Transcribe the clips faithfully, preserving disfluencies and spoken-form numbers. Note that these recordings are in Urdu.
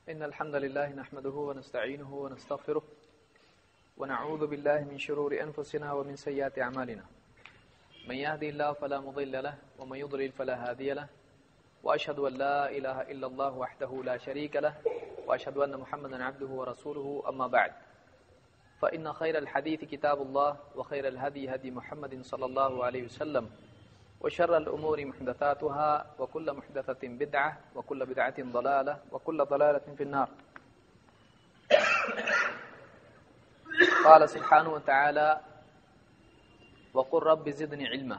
إن الحمد لله نحمده ونستعينه ونستغفره ونعوذ بالله من شرور أنفسنا ومن سيئات أعمالنا من يهدي الله فلا مضل له ومن يضلل فلا هادي له وأشهد أن لا إله إلا الله وحده لا شريك له وأشهد أن محمدا عبده ورسوله أما بعد فإن خير الحديث كتاب الله وخير الهدي هدي محمد صلى الله عليه وسلم وشر الأمور محدثاتها وكل محدثة بدعة وكل بدعة ضلالة وكل ضلالة في النار. قال سبحانه وتعالى وقل رب زدني علما.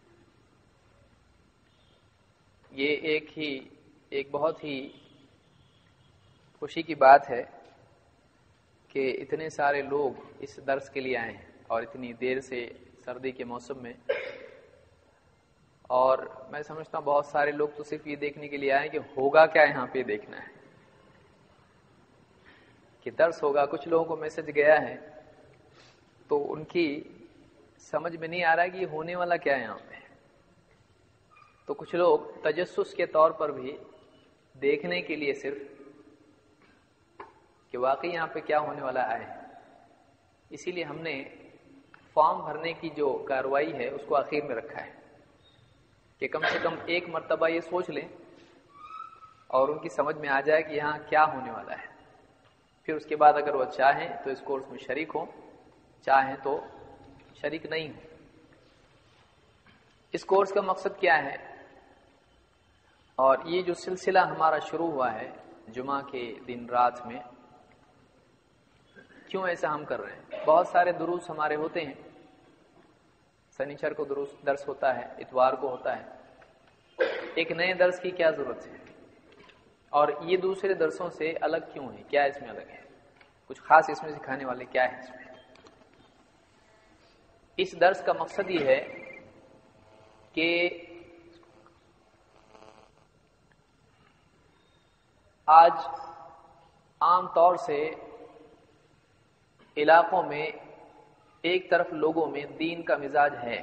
یہ ایک ہی ایک بہت ہی خوشی کی بات ہے کہ اتنے سارے لوگ اس درس کے لیے آئے ہیں اور اتنی دیر سے سردی کے موسم میں، اور میں سمجھتا ہوں بہت سارے لوگ تو صرف یہ دیکھنے کے لیے آئے کہ ہوگا کیا یہاں پہ دیکھنا ہے کہ درس ہوگا. کچھ لوگوں کو میسج گیا ہے تو ان کی سمجھ میں نہیں آ رہا کہ یہ ہونے والا کیا ہے یہاں پہ. تو کچھ لوگ تجسس کے طور پر بھی دیکھنے کے لیے صرف کہ واقعی یہاں پہ کیا ہونے والا آئے. اسی لیے ہم نے فارم بھرنے کی جو کارروائی ہے اس کو آخر میں رکھا ہے کہ کم سے کم ایک مرتبہ یہ سوچ لیں اور ان کی سمجھ میں آ جائے کہ یہاں کیا ہونے والا ہے. پھر اس کے بعد اگر وہ چاہیں تو اس کورس میں شریک ہوں، چاہیں تو شریک نہیں ہوں. اس کورس کا مقصد کیا ہے اور یہ جو سلسلہ ہمارا شروع ہوا ہے جمعہ کے دن رات میں، کیوں ایسا ہم کر رہے ہیں؟ بہت سارے دروس ہمارے ہوتے ہیں، سنیچر کو دروس درس ہوتا ہے، اتوار کو ہوتا ہے. ایک نئے درس کی کیا ضرورت ہے؟ اور یہ دوسرے درسوں سے الگ کیوں ہے؟ کیا اس میں الگ ہے؟ کچھ خاص اس میں سکھانے والے کیا ہے اس میں؟ اس درس کا مقصد یہ ہے کہ آج عام طور سے علاقوں میں ایک طرف لوگوں میں دین کا مزاج ہے،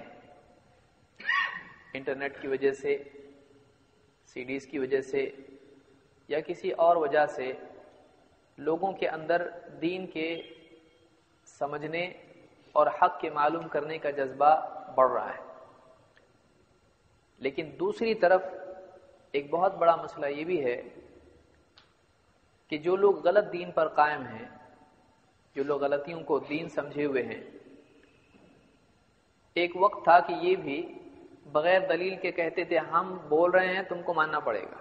انٹرنیٹ کی وجہ سے، سی ڈیز کی وجہ سے یا کسی اور وجہ سے لوگوں کے اندر دین کے سمجھنے اور حق کے معلوم کرنے کا جذبہ بڑھ رہا ہے. لیکن دوسری طرف ایک بہت بڑا مسئلہ یہ بھی ہے کہ جو لوگ غلط دین پر قائم ہیں، جو لوگ غلطیوں کو دین سمجھے ہوئے ہیں، ایک وقت تھا کہ یہ بھی بغیر دلیل کے کہتے تھے ہم بول رہے ہیں تم کو ماننا پڑے گا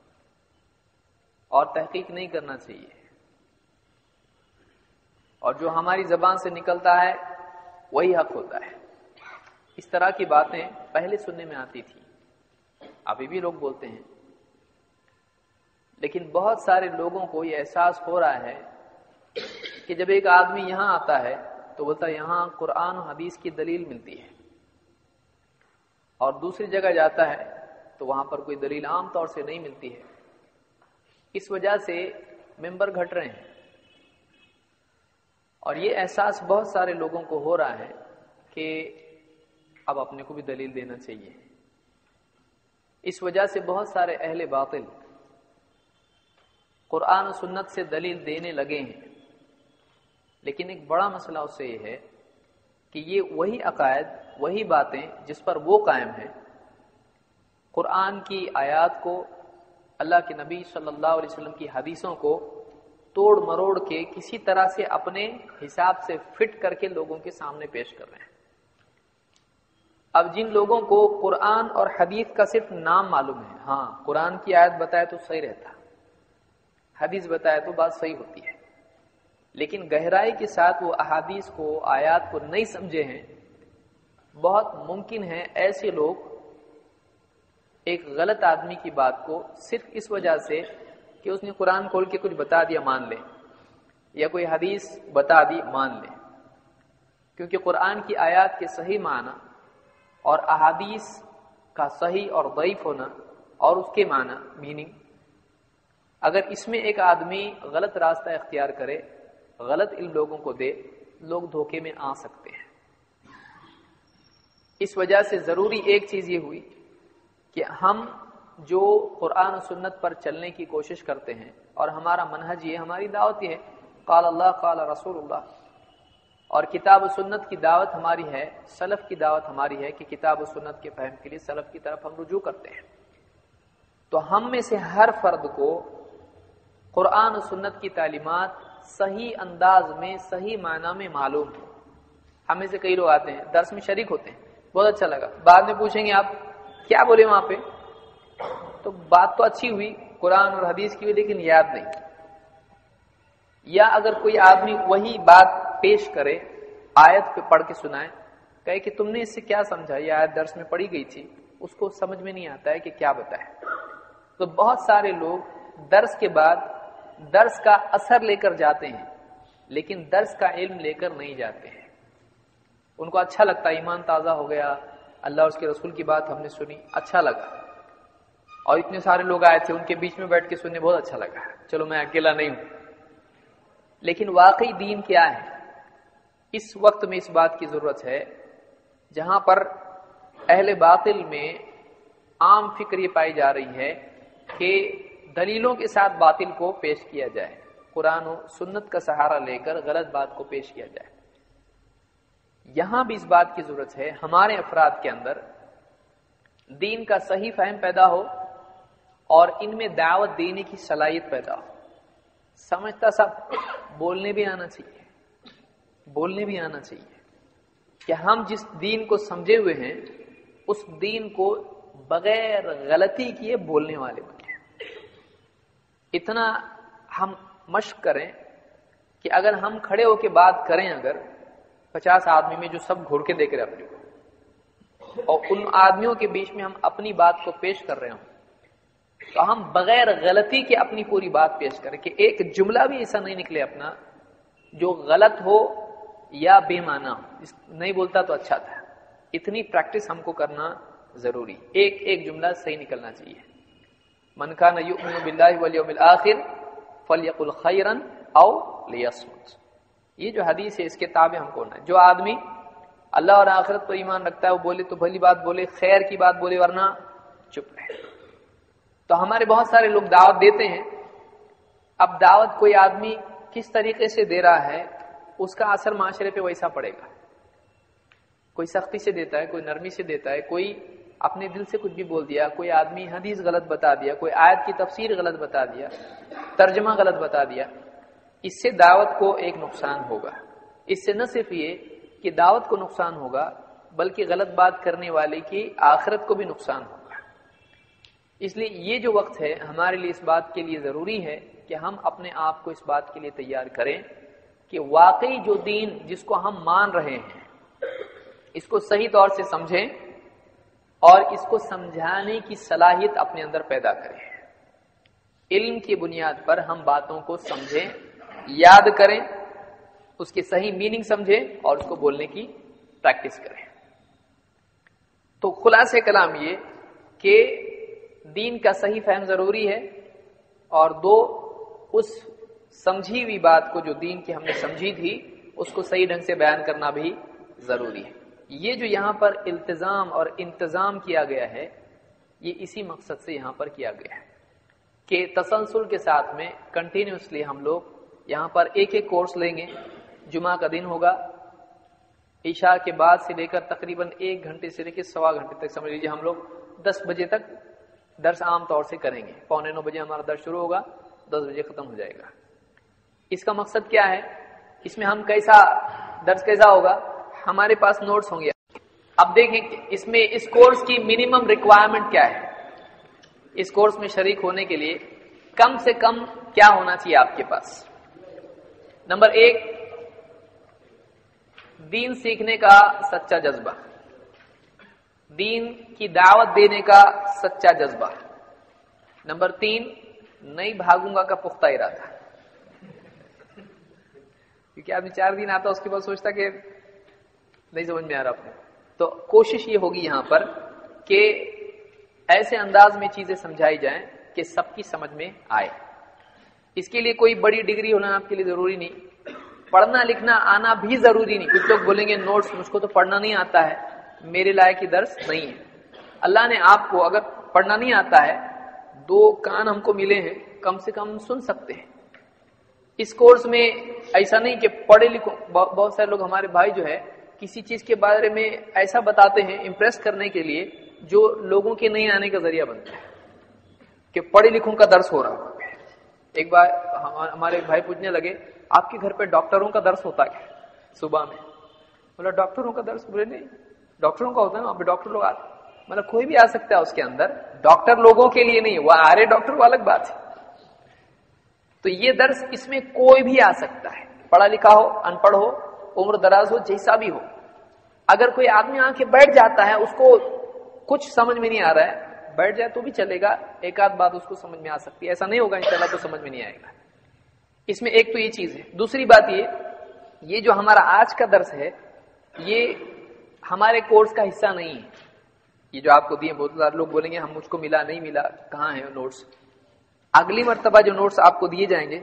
اور تحقیق نہیں کرنا چاہیے، اور جو ہماری زبان سے نکلتا ہے وہی حق ہوتا ہے. اس طرح کی باتیں پہلے سننے میں آتی تھی، ابھی بھی لوگ بولتے ہیں. لیکن بہت سارے لوگوں کو یہ احساس ہو رہا ہے کہ جب ایک آدمی یہاں آتا ہے تو بولتا ہے یہاں قرآن و حدیث کی دلیل ملتی ہے، اور دوسری جگہ جاتا ہے تو وہاں پر کوئی دلیل عام طور سے نہیں ملتی ہے. اس وجہ سے ممبر گھٹ رہے ہیں، اور یہ احساس بہت سارے لوگوں کو ہو رہا ہے کہ اب اپنے کو بھی دلیل دینا چاہیے. اس وجہ سے بہت سارے اہل باطل قرآن و سنت سے دلیل دینے لگے ہیں. لیکن ایک بڑا مسئلہ اس سے یہ ہے کہ یہ وہی عقائد، وہی باتیں جس پر وہ قائم ہیں، قرآن کی آیات کو، اللہ کے نبی صلی اللہ علیہ وسلم کی حدیثوں کو توڑ مروڑ کے کسی طرح سے اپنے حساب سے فٹ کر کے لوگوں کے سامنے پیش کر رہے ہیں. اب جن لوگوں کو قرآن اور حدیث کا صرف نام معلوم ہے، ہاں قرآن کی آیت بتائے تو صحیح رہتا، حدیث بتائے تو بات صحیح ہوتی ہے، لیکن گہرائی کے ساتھ وہ احادیث کو، آیات کو نہیں سمجھے ہیں، بہت ممکن ہے ایسے لوگ ایک غلط آدمی کی بات کو صرف اس وجہ سے کہ اس نے قرآن کھول کے کچھ بتا دیا مان لیں، یا کوئی حدیث بتا دی مان لیں. کیونکہ قرآن کی آیات کے صحیح معنی اور احادیث کا صحیح اور ضعیف ہونا اور اس کے معنی میننگ، اگر اس میں ایک آدمی غلط راستہ اختیار کرے، غلط علم لوگوں کو دے، لوگ دھوکے میں آ سکتے ہیں. اس وجہ سے ضروری ایک چیز یہ ہوئی کہ ہم جو قرآن و سنت پر چلنے کی کوشش کرتے ہیں اور ہمارا منہج یہ ہماری دعوت یہ ہے قال اللہ قال رسول اللہ، اور کتاب و سنت کی دعوت ہماری ہے، سلف کی دعوت ہماری ہے کہ کتاب و سنت کے فہم کے لیے سلف کی طرف ہم رجوع کرتے ہیں۔ تو ہم میں سے ہر فرد کو قرآن و سنت کی تعلیمات صحیح انداز میں صحیح معنی میں معلوم ہو۔ ہم میں سے کئی لوگ آتے ہیں، درس میں شریک ہوتے ہیں، بہت اچھا لگا، بعد میں پوچھیں گے آپ کیا بولے وہاں پہ، تو بات تو اچھی ہوئی قرآن اور حدیث کی ہوئی لیکن یاد نہیں۔ یا اگر کوئی آدمی وہی بات پیش کرے، آیت پہ پڑھ کے سنائے، کہے کہ تم نے اس سے کیا سمجھا، یہ آیت درس میں پڑھی گئی تھی، اس کو سمجھ میں نہیں آتا ہے کہ کیا بتائے۔ تو بہت سارے لوگ درس کے بعد درس کا اثر لے کر جاتے ہیں لیکن درس کا علم لے کر نہیں جاتے ہیں۔ ان کو اچھا لگتا ہے، ایمان تازہ ہو گیا، اللہ اور اس کے رسول کی بات ہم نے سنی، اچھا لگا، اور اتنے سارے لوگ آئے تھے ان کے بیچ میں بیٹھ کے سننے بہت اچھا لگا، چلو میں اکیلا نہیں ہوں۔ لیکن واقعی دین کیا ہے، اس وقت میں اس بات کی ضرورت ہے جہاں پر اہل باطل میں عام فکر یہ پائی جا رہی ہے کہ دلیلوں کے ساتھ باطل کو پیش کیا جائے، قرآن و سنت کا سہارا لے کر غلط بات کو پیش کیا جائے۔ یہاں بھی اس بات کی ضرورت ہے ہمارے افراد کے اندر دین کا صحیح فہم پیدا ہو اور ان میں دعوت دینے کی صلاحیت پیدا ہو۔ سمجھتا سب بولنے بھی آنا چاہیے، بولنے بھی آنا چاہیے کہ ہم جس دین کو سمجھے ہوئے ہیں اس دین کو بغیر غلطی کیے بولنے والے بنے۔ اتنا ہم مشق کریں کہ اگر ہم کھڑے ہو کے بات کریں، اگر پچاس آدمی میں جو سب گھڑ کے دیکھ رہے اپنے کو، اور ان آدمیوں کے بیچ میں ہم اپنی بات کو پیش کر رہے ہوں، تو ہم بغیر غلطی کے اپنی پوری بات پیش کریں کہ ایک جملہ بھی ایسا نہیں نکلے اپنا جو غلط ہو یا بے معنی ہو۔ نہیں بولتا تو اچھا تھا، اتنی پریکٹس ہم کو کرنا ضروری، ایک ایک جملہ صحیح نکلنا چاہیے۔ من کان یؤمن باللہ والیوم الآخر فلیقل خیرا او لیصمت، یہ جو حدیث ہے اس کے تابع ہم کو ہونا ہے۔ جو آدمی اللہ اور آخرت پر ایمان رکھتا ہے وہ بولے تو بھلی بات بولے، خیر کی بات بولے، ورنہ چپ رہے۔ تو ہمارے بہت سارے لوگ دعوت دیتے ہیں، اب دعوت کوئی آدمی کس طریقے سے دے رہا ہے اس کا اثر معاشرے پہ ویسا پڑے گا۔ کوئی سختی سے دیتا ہے، کوئی نرمی سے دیتا ہے، کوئی اپنے دل سے کچھ بھی بول دیا، کوئی آدمی حدیث غلط بتا دیا، کوئی آیت کی تفسیر غلط بتا دیا، ترجمہ غلط بتا دیا، اس سے دعوت کو ایک نقصان ہوگا۔ اس سے نہ صرف یہ کہ دعوت کو نقصان ہوگا بلکہ غلط بات کرنے والے کی آخرت کو بھی نقصان ہوگا۔ اس لیے یہ جو وقت ہے ہمارے لیے اس بات کے لیے ضروری ہے کہ ہم اپنے آپ کو اس بات کے لیے تیار کریں کہ واقعی جو دین جس کو ہم مان رہے ہیں اس کو صحیح طور سے سمجھیں اور اس کو سمجھانے کی صلاحیت اپنے اندر پیدا کریں۔ علم کی بنیاد پر ہم باتوں کو سمجھیں، یاد کریں، اس کے صحیح میننگ سمجھیں اور اس کو بولنے کی پریکٹس کریں۔ تو خلاصہ کلام یہ کہ دین کا صحیح فہم ضروری ہے، اور دو اس سمجھی ہوئی بات کو جو دین کی ہم نے سمجھی تھی اس کو صحیح ڈھنگ سے بیان کرنا بھی ضروری ہے۔ یہ جو یہاں پر التزام اور انتظام کیا گیا ہے یہ اسی مقصد سے یہاں پر کیا گیا ہے کہ تسلسل کے ساتھ میں کنٹینیوسلی ہم لوگ یہاں پر ایک ایک کورس لیں گے۔ جمعہ کا دن ہوگا، عشاء کے بعد سے لے کر تقریباً ایک گھنٹے سے لے کے سوا گھنٹے تک سمجھ لیجیے ہم لوگ دس بجے تک درس عام طور سے کریں گے۔ پونے نو بجے ہمارا درس شروع ہوگا، دس بجے ختم ہو جائے گا۔ اس کا مقصد کیا ہے؟ اس میں ہم کیسا درس کیسا ہوگا؟ ہمارے پاس نوٹس ہوں گے۔ اب دیکھیں کہ اس میں اس کورس کی منیمم ریکوائرمنٹ کیا ہے۔ اس کورس میں شریک ہونے کے لیے کم سے کم کیا ہونا چاہیے آپ کے پاس؟ نمبر ایک، دین سیکھنے کا سچا جذبہ، دین کی دعوت دینے کا سچا جذبہ۔ نمبر تین، نہیں بھاگوں گا کا پختہ ارادہ، کیونکہ آدمی چار دن آتا اس کے بعد سوچتا کہ نہیں سمجھ میں آ رہا اپنے، تو کوشش یہ ہوگی یہاں پر کہ ایسے انداز میں چیزیں سمجھائی جائیں کہ سب کی سمجھ میں آئے۔ اس کے لیے کوئی بڑی ڈگری ہونا آپ کے لیے ضروری نہیں، پڑھنا لکھنا آنا بھی ضروری نہیں۔ کچھ لوگ بولیں گے نوٹس مجھ کو تو پڑھنا نہیں آتا ہے، میرے لائق کی درس نہیں ہے۔ اللہ نے آپ کو اگر پڑھنا نہیں آتا ہے، دو کان ہم کو ملے ہیں، کم سے کم سن سکتے ہیں۔ اس کورس میں ایسا نہیں کہ پڑھے لکھو، بہت سارے لوگ ہمارے بھائی جو ہے کسی چیز کے بارے میں ایسا بتاتے ہیں امپریس کرنے کے لیے جو لوگوں کے نہیں آنے کا ذریعہ بنتا ہے کہ پڑھے لکھوں کا درس ہو رہا ہے۔ ایک بار ہمارے بھائی پوچھنے لگے آپ کے گھر پہ ڈاکٹروں کا درس ہوتا ہے صبح میں؟ بولا ڈاکٹروں کا درس؟ بولے نہیں، ڈاکٹروں کا ہوتا ہے، وہاں پہ ڈاکٹر لوگ آتے، مطلب کوئی بھی آ سکتا ہے اس کے اندر، ڈاکٹر لوگوں کے لیے نہیں، وہ آ رہے ڈاکٹر وہ الگ بات ہے۔ تو یہ درس اس میں کوئی بھی آ سکتا ہے، پڑھا لکھا ہو، ان پڑھ ہو، عمر دراز ہو، جیسا بھی ہو۔ اگر کوئی آدمی آ کے بیٹھ جاتا ہے، اس کو کچھ سمجھ میں نہیں آ رہا ہے، بیٹھ جائے تو بھی چلے گا، ایک آدھ بات اس کو سمجھ میں آ سکتی ہے، ایسا نہیں ہوگا انشاءاللہ تو سمجھ میں نہیں آئے گا۔ اس میں ایک تو یہ چیز ہے۔ دوسری بات یہ یہ جو ہمارا آج کا درس ہے یہ ہمارے کورس کا حصہ نہیں ہے۔ یہ جو آپ کو دیے، بہت سارے لوگ بولیں گے ہم مجھ کو ملا نہیں ملا، کہاں ہے نوٹس؟ اگلی مرتبہ جو نوٹس آپ کو دیے جائیں گے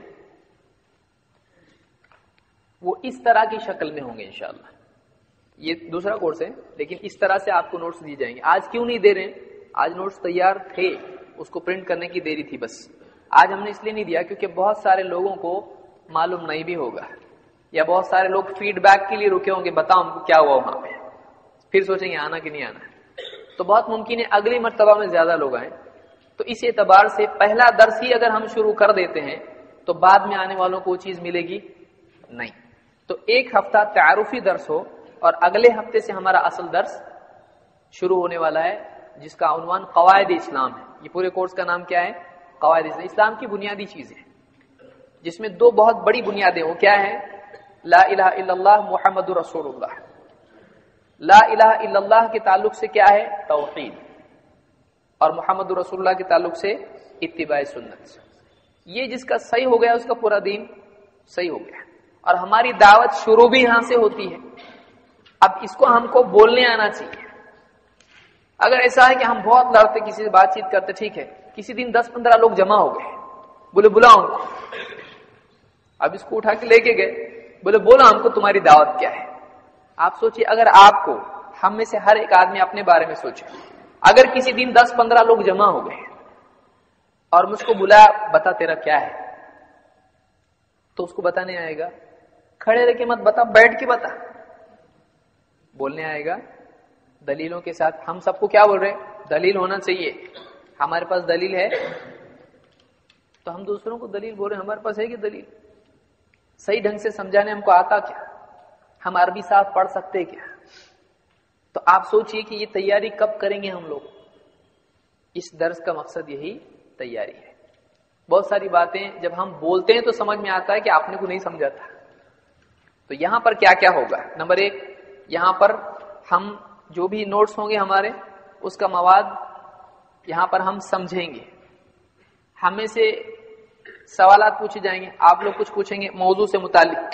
وہ اس طرح کی شکل میں ہوں گے انشاءاللہ۔ یہ دوسرا کورس ہے لیکن اس طرح سے آپ کو نوٹس دیے جائیں گے۔ آج کیوں نہیں دے رہے ہیں؟ آج نوٹس تیار تھے، اس کو پرنٹ کرنے کی دیری تھی، بس آج ہم نے اس لیے نہیں دیا کیونکہ بہت سارے لوگوں کو معلوم نہیں بھی ہوگا، یا بہت سارے لوگ فیڈ بیک کے لیے رکے ہوں گے، بتاؤ ہم کو کیا ہوا وہاں پہ، پھر سوچیں گے آنا کہ نہیں آنا۔ تو بہت ممکن ہے اگلی مرتبہ میں زیادہ لوگ آئیں۔ تو اس اعتبار سے پہلا درس ہی اگر ہم شروع کر دیتے ہیں تو بعد میں آنے والوں کو وہ چیز ملے گی نہیں۔ تو ایک ہفتہ تعارفی درس ہو اور اگلے ہفتے سے ہمارا اصل درس شروع ہونے والا ہے، جس کا عنوان قواعد اسلام ہے۔ یہ پورے کورس کا نام کیا ہے؟ قواعد اسلام۔ اسلام کی بنیادی چیزیں، جس میں دو بہت بڑی بنیادیں، وہ کیا ہے؟ لا الہ الا اللہ محمد رسول اللہ۔ لا الہ الا اللہ کے تعلق سے کیا ہے؟ توحید، اور محمد رسول اللہ کے تعلق سے اتباع سنت۔ یہ جس کا صحیح ہو گیا اس کا پورا دین صحیح ہو گیا، اور ہماری دعوت شروع بھی یہاں سے ہوتی ہے۔ اب اس کو ہم کو بولنے آنا چاہیے۔ اگر ایسا ہے کہ ہم بہت لڑتے، کسی سے بات چیت کرتے، ٹھیک ہے، کسی دن دس پندرہ لوگ جمع ہو گئے، بولے بلاؤ ان کو، اب اس کو اٹھا کے لے کے گئے، بولے بولا ہم کو تمہاری دعوت کیا ہے۔ آپ سوچئے اگر آپ کو، ہم میں سے ہر ایک آدمی اپنے بارے میں سوچے، اگر کسی دن دس پندرہ لوگ جمع ہو گئے اور مجھ کو بلایا بتا تیرا کیا ہے، تو اس کو بتانے آئے گا؟ کھڑے رہ کے مت بتا، بیٹھ کے بتا، بولنے آئے گا دلیلوں کے ساتھ۔ ہم سب کو کیا بول رہے ہیں؟ دلیل ہونا چاہیے، ہمارے پاس دلیل ہے، تو ہم دوسروں کو دلیل بول رہے ہیں، ہمارے پاس ہے کہ دلیل؟ صحیح ڈھنگ سے سمجھانے ہم کو آتا کیا؟ ہم عربی صاحب پڑھ سکتے کیا؟ تو آپ سوچئے کہ یہ تیاری کب کریں گے ہم لوگ؟ اس درس کا مقصد یہی تیاری ہے۔ بہت ساری باتیں جب ہم بولتے ہیں تو سمجھ میں آتا ہے کہ آپ نے کو نہیں سمجھا تھا۔ تو یہاں پر کیا کیا ہوگا؟ نمبر ایک، یہاں پر ہم جو بھی نوٹس ہوں گے ہمارے، اس کا مواد یہاں پر ہم سمجھیں گے، ہمیں سے سوالات پوچھے جائیں گے، آپ لوگ کچھ پوچھیں گے موضوع سے متعلق۔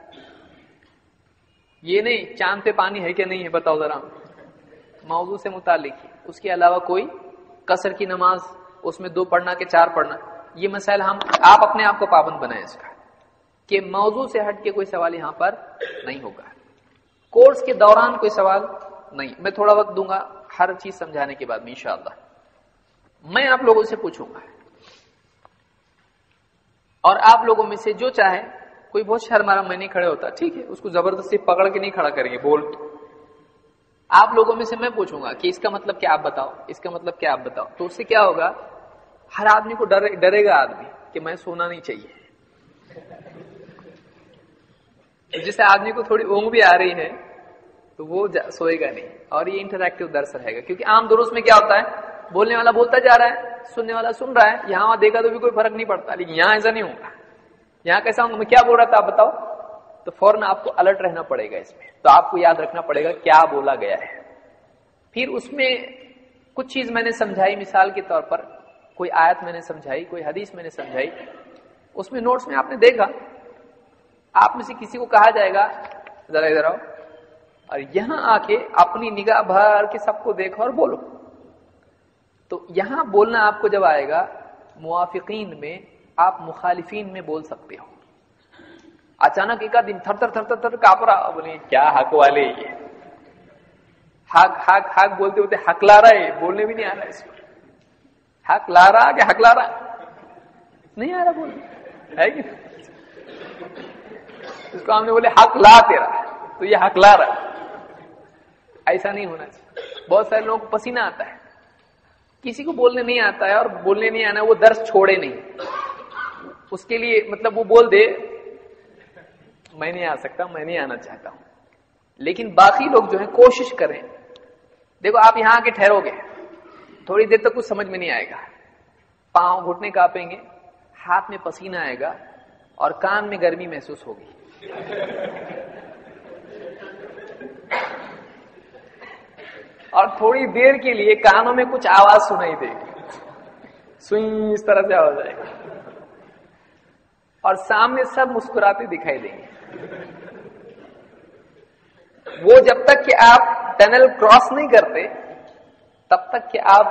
یہ نہیں چاند پہ پانی ہے کہ نہیں ہے بتاؤ ذرا، موضوع سے متعلق ہی، اس کے علاوہ کوئی قصر کی نماز اس میں دو پڑھنا کہ چار پڑھنا، یہ مسائل ہم آپ اپنے آپ کو پابند بنائیں اس کا، کہ موضوع سے ہٹ کے کوئی سوال یہاں پر نہیں ہوگا۔ کورس کے دوران کوئی سوال نہیں، میں تھوڑا وقت دوں گا ہر چیز سمجھانے کے بعد میں انشاءاللہ، میں آپ لوگوں سے پوچھوں گا، اور آپ لوگوں میں سے جو چاہے، کوئی بہت شرمارا میں نہیں کھڑے ہوتا، ٹھیک ہے، اس کو زبردستی پکڑ کے نہیں کھڑا کریں گے، بول آپ لوگوں میں سے میں پوچھوں گا کہ اس کا مطلب کیا آپ بتاؤ، اس کا مطلب کیا آپ بتاؤ، تو اس سے کیا ہوگا؟ ہر آدمی کو ڈرے ڈرے گا آدمی کہ میں سونا نہیں چاہیے، جس آدمی کو تھوڑی اونگ بھی آ رہی ہے تو وہ سوئے گا نہیں، اور یہ انٹریکٹیو درس رہے گا، کیونکہ عام دروس میں کیا ہوتا ہے؟ بولنے والا بولتا جا رہا ہے، سننے والا سن رہا ہے، یہاں وہاں دیکھا تو بھی کوئی فرق نہیں پڑتا، لیکن یہاں ایسا نہیں ہوگا۔ یہاں کیسا ہوں گا؟ میں کیا بول رہا تھا آپ بتاؤ، تو فوراً آپ کو الرٹ رہنا پڑے گا اس میں، تو آپ کو یاد رکھنا پڑے گا کیا بولا گیا ہے۔ پھر اس میں کچھ چیز میں نے سمجھائی، مثال کے طور پر کوئی آیت میں نے سمجھائی، کوئی حدیث میں نے سمجھائی، اس میں نوٹس میں آپ نے دیکھا، آپ میں سے کسی کو کہا جائے گا ذرا ادھر آؤ، اور یہاں آ کے اپنی نگاہ بھر کے سب کو دیکھو اور بولو، تو یہاں بولنا آپ کو جب آئے گا، موافقین میں آپ مخالفین میں بول سکتے ہو۔ اچانک ایک دن تھر تھر تھر تھر تھر کانپ رہا، بولے کیا حق والے، یہ حق حق حق بولتے ہوتے حق لا رہا ہے، بولنے بھی نہیں آ رہا اس کو، حق لا رہا کہ حق لا رہا نہیں آ رہا بول ہے کہ اس کو ہم نے بولے حق لا تیرا تو یہ حق لا رہا. ایسا نہیں ہونا چاہیے. بہت سارے لوگوں کو پسینہ آتا ہے, کسی کو بولنے نہیں آتا ہے اور بولنے نہیں آنا, وہ درس چھوڑے نہیں, اس کے لیے مطلب وہ بول دے میں نہیں آ سکتا, میں نہیں آنا چاہتا ہوں. لیکن باقی لوگ جو ہیں کوشش کریں. دیکھو آپ یہاں آ کے ٹھہرو گے, تھوڑی دیر تک کچھ سمجھ میں نہیں آئے گا, پاؤں گھٹنے کانپیں گے, ہاتھ میں پسینہ آئے گا اور کان میں گرمی محسوس ہوگی. اور تھوڑی دیر کے لیے کانوں میں کچھ آواز سنائی دے گی, سوئی اس طرح سے آواز آئے گی, اور سامنے سب مسکراتے دکھائی دیں گے. وہ جب تک کہ آپ ٹنل کراس نہیں کرتے تب تک کہ آپ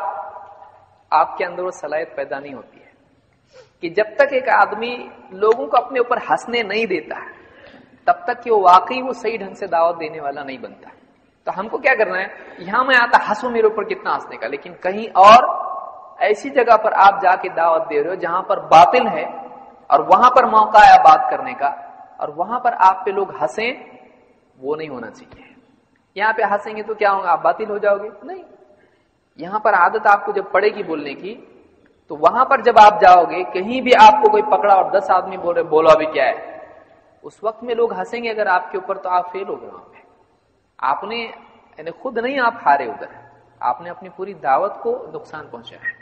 آپ کے اندر وہ صلاحیت پیدا نہیں ہوتی ہے کہ جب تک ایک آدمی لوگوں کو اپنے اوپر ہنسنے نہیں دیتا تب تک کہ وہ واقعی وہ صحیح ڈھنگ سے دعوت دینے والا نہیں بنتا. تو ہم کو کیا کرنا ہے, یہاں میں آتا ہنسوں میرے اوپر کتنا ہنسنے کا, لیکن کہیں اور ایسی جگہ پر آپ جا کے دعوت دے رہے ہو جہاں پر باطل ہے اور وہاں پر موقع ہے بات کرنے کا, اور وہاں پر آپ پہ لوگ ہنسیں, وہ نہیں ہونا چاہیے. یہاں پہ ہنسیں گے تو کیا ہوگا, آپ باطل ہو جاؤ گے. نہیں, یہاں پر عادت آپ کو جب پڑے گی بولنے کی تو وہاں پر جب آپ جاؤ گے, کہیں بھی آپ کو کوئی پکڑا اور دس آدمی بول رہے بولو ابھی کیا ہے, اس وقت میں لوگ ہنسیں گے اگر آپ کے اوپر, تو آپ فیل ہو گئے وہاں پہ. آپ نے یعنی خود نہیں آپ ہارے ادھر, آپ نے اپنی پوری دعوت کو نقصان پہنچایا ہے.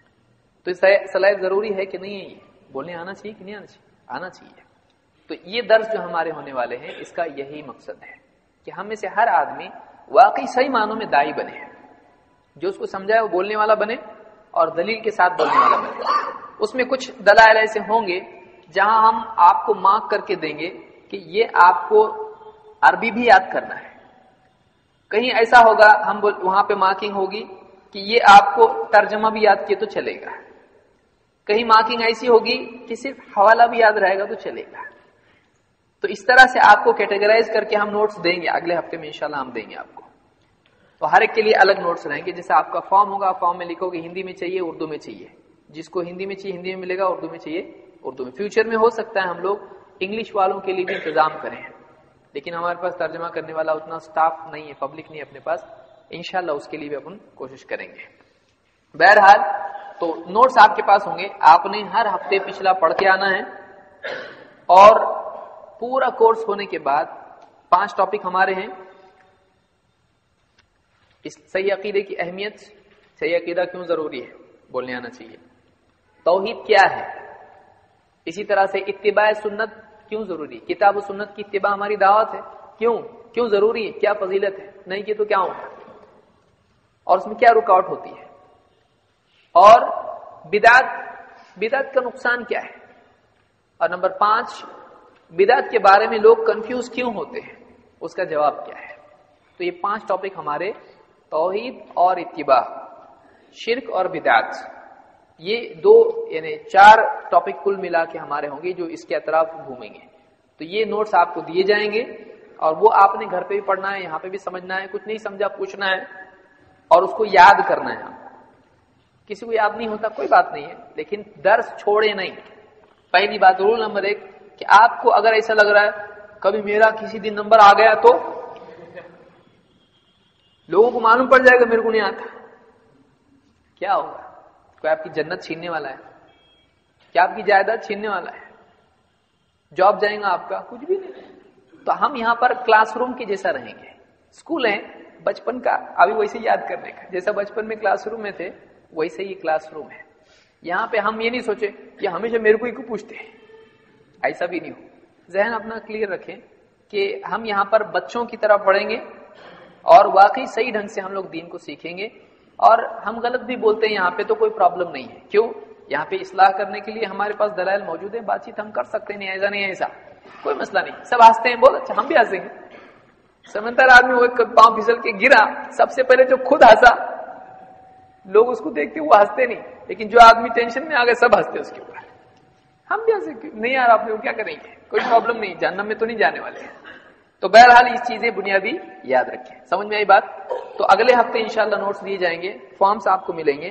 تو صلاحیت ضروری ہے کہ نہیں ہے, یہ بولنے آنا چاہیے کہ نہیں آنا چاہیے, آنا چاہیے. تو یہ درس جو ہمارے ہونے والے ہیں اس کا یہی مقصد ہے کہ ہم میں سے ہر آدمی واقعی صحیح معنوں میں داعی بنے, جو اس کو سمجھائے وہ بولنے والا بنے اور دلیل کے ساتھ بولنے والا بنے. اس میں کچھ دلائل ایسے ہوں گے جہاں ہم آپ کو مارک کر کے دیں گے کہ یہ آپ کو عربی بھی یاد کرنا ہے. کہیں ایسا ہوگا ہم وہاں پہ مارکنگ ہوگی کہ یہ آپ کو ترجمہ بھی یاد کیے تو چلے گا. کہیں مارکنگ ایسی ہوگی کہ صرف حوالہ بھی یاد رہے گا تو چلے گا. تو اس طرح سے آپ کو کیٹیگرائز کر کے ہم نوٹس دیں گے, اگلے ہفتے میں انشاءاللہ ہم دیں گے آپ کو. تو ہر ایک کے لیے الگ نوٹس رہیں گے. جیسے آپ کا فارم ہوگا, فارم میں لکھو گے ہندی میں چاہیے اردو میں چاہیے, جس کو ہندی میں چاہیے ہندی میں ملے گا, اردو میں چاہیے اردو میں. فیوچر میں ہو سکتا ہے ہم لوگ انگلش والوں کے لیے بھی انتظام کریں, لیکن ہمارے پاس ترجمہ کرنے والا اتنا سٹاف نہیں ہے, پبلک نہیں ہے اپنے پاس. انشاءاللہ اس کے لیے بھی اپن کوشش کریں گے. بہرحال تو نوٹس آپ کے پاس ہوں گے, آپ نے ہر ہفتے پچھلا پڑھ کے آنا ہے, اور پورا کورس ہونے کے بعد پانچ ٹاپک ہمارے ہیں. اس صحیح عقیدے کی اہمیت, صحیح عقیدہ کیوں ضروری ہے, بولنے آنا چاہیے. توحید کیا ہے, اسی طرح سے اتباع سنت کیوں ضروری, کتاب و سنت کی اتباع ہماری دعوت ہے, کیوں کیوں ضروری ہے, کیا فضیلت ہے, نہیں کی تو کیا ہوگا, اور اس میں کیا رکاوٹ ہوتی ہے, اور بدعت بدعت کا نقصان کیا ہے, اور نمبر پانچ بدعت کے بارے میں لوگ کنفیوز کیوں ہوتے ہیں, اس کا جواب کیا ہے. تو یہ پانچ ٹاپک ہمارے توحید اور اتباع, شرک اور بدعت, یہ دو یعنی چار ٹاپک کل ملا کے ہمارے ہوں گے جو اس کے اطراف گھومیں گے. تو یہ نوٹس آپ کو دیے جائیں گے, اور وہ آپ نے گھر پہ بھی پڑھنا ہے, یہاں پہ بھی سمجھنا ہے, کچھ نہیں سمجھا پوچھنا ہے, اور اس کو یاد کرنا ہے. کسی کو یاد نہیں ہوتا کوئی بات نہیں ہے, لیکن درس چھوڑے نہیں. پہلی بات رول نمبر ایک کہ آپ کو اگر ایسا لگ رہا ہے کبھی میرا کسی دن نمبر آ گیا تو لوگوں کو معلوم پڑ جائے گا میرے کو نہیں آتا, کیا ہوگا, کوئی آپ کی جنت چھیننے والا ہے, کیا آپ کی جائیداد چھیننے والا ہے, جاب جائیں گا آپ کا, کچھ بھی نہیں. تو ہم یہاں پر کلاس روم کے جیسا رہیں گے. اسکول ہے بچپن کا, ابھی ویسے یاد کرنے کا, جیسا بچپن میں کلاس روم میں تھے ویسے ہی کلاس روم ہے. یہاں پہ ہم یہ نہیں سوچے کہ ہمیشہ میرے کو ہی کو پوچھتے ہیں, ایسا بھی نہیں ہو. ذہن اپنا کلیئر رکھیں کہ ہم یہاں پر بچوں کی طرح پڑھیں گے, اور واقعی صحیح ڈھنگ سے ہم لوگ دین کو سیکھیں گے. اور ہم غلط بھی بولتے ہیں یہاں پہ تو کوئی پرابلم نہیں ہے, کیوں, یہاں پہ اصلاح کرنے کے لیے ہمارے پاس دلائل موجود ہے, بات چیت ہم کر سکتے ہیں, نہیں ایسا نہیں ایسا کوئی مسئلہ نہیں. سب ہنستے ہیں, بہت اچھا, ہم بھی ہنسیں گے. سمندر آدمی وہ پاؤں پھسل کے گرا, سب سے پہلے جو خود ہنسا, لوگ اس کو دیکھتے وہ ہنستے نہیں, لیکن جو آدمی ٹینشن میں آ گئے سب ہنستے اس کے اوپر. ہم بھی ہنسے, نہیں یار آپ لوگ کیا کریں گے, کوئی پرابلم نہیں, جہنم میں تو نہیں جانے والے ہیں. تو بہرحال یہ چیزیں بنیادی یاد رکھیں. سمجھ میں آئی بات؟ تو اگلے ہفتے انشاءاللہ نوٹس دیے جائیں گے, فارمز آپ کو ملیں گے.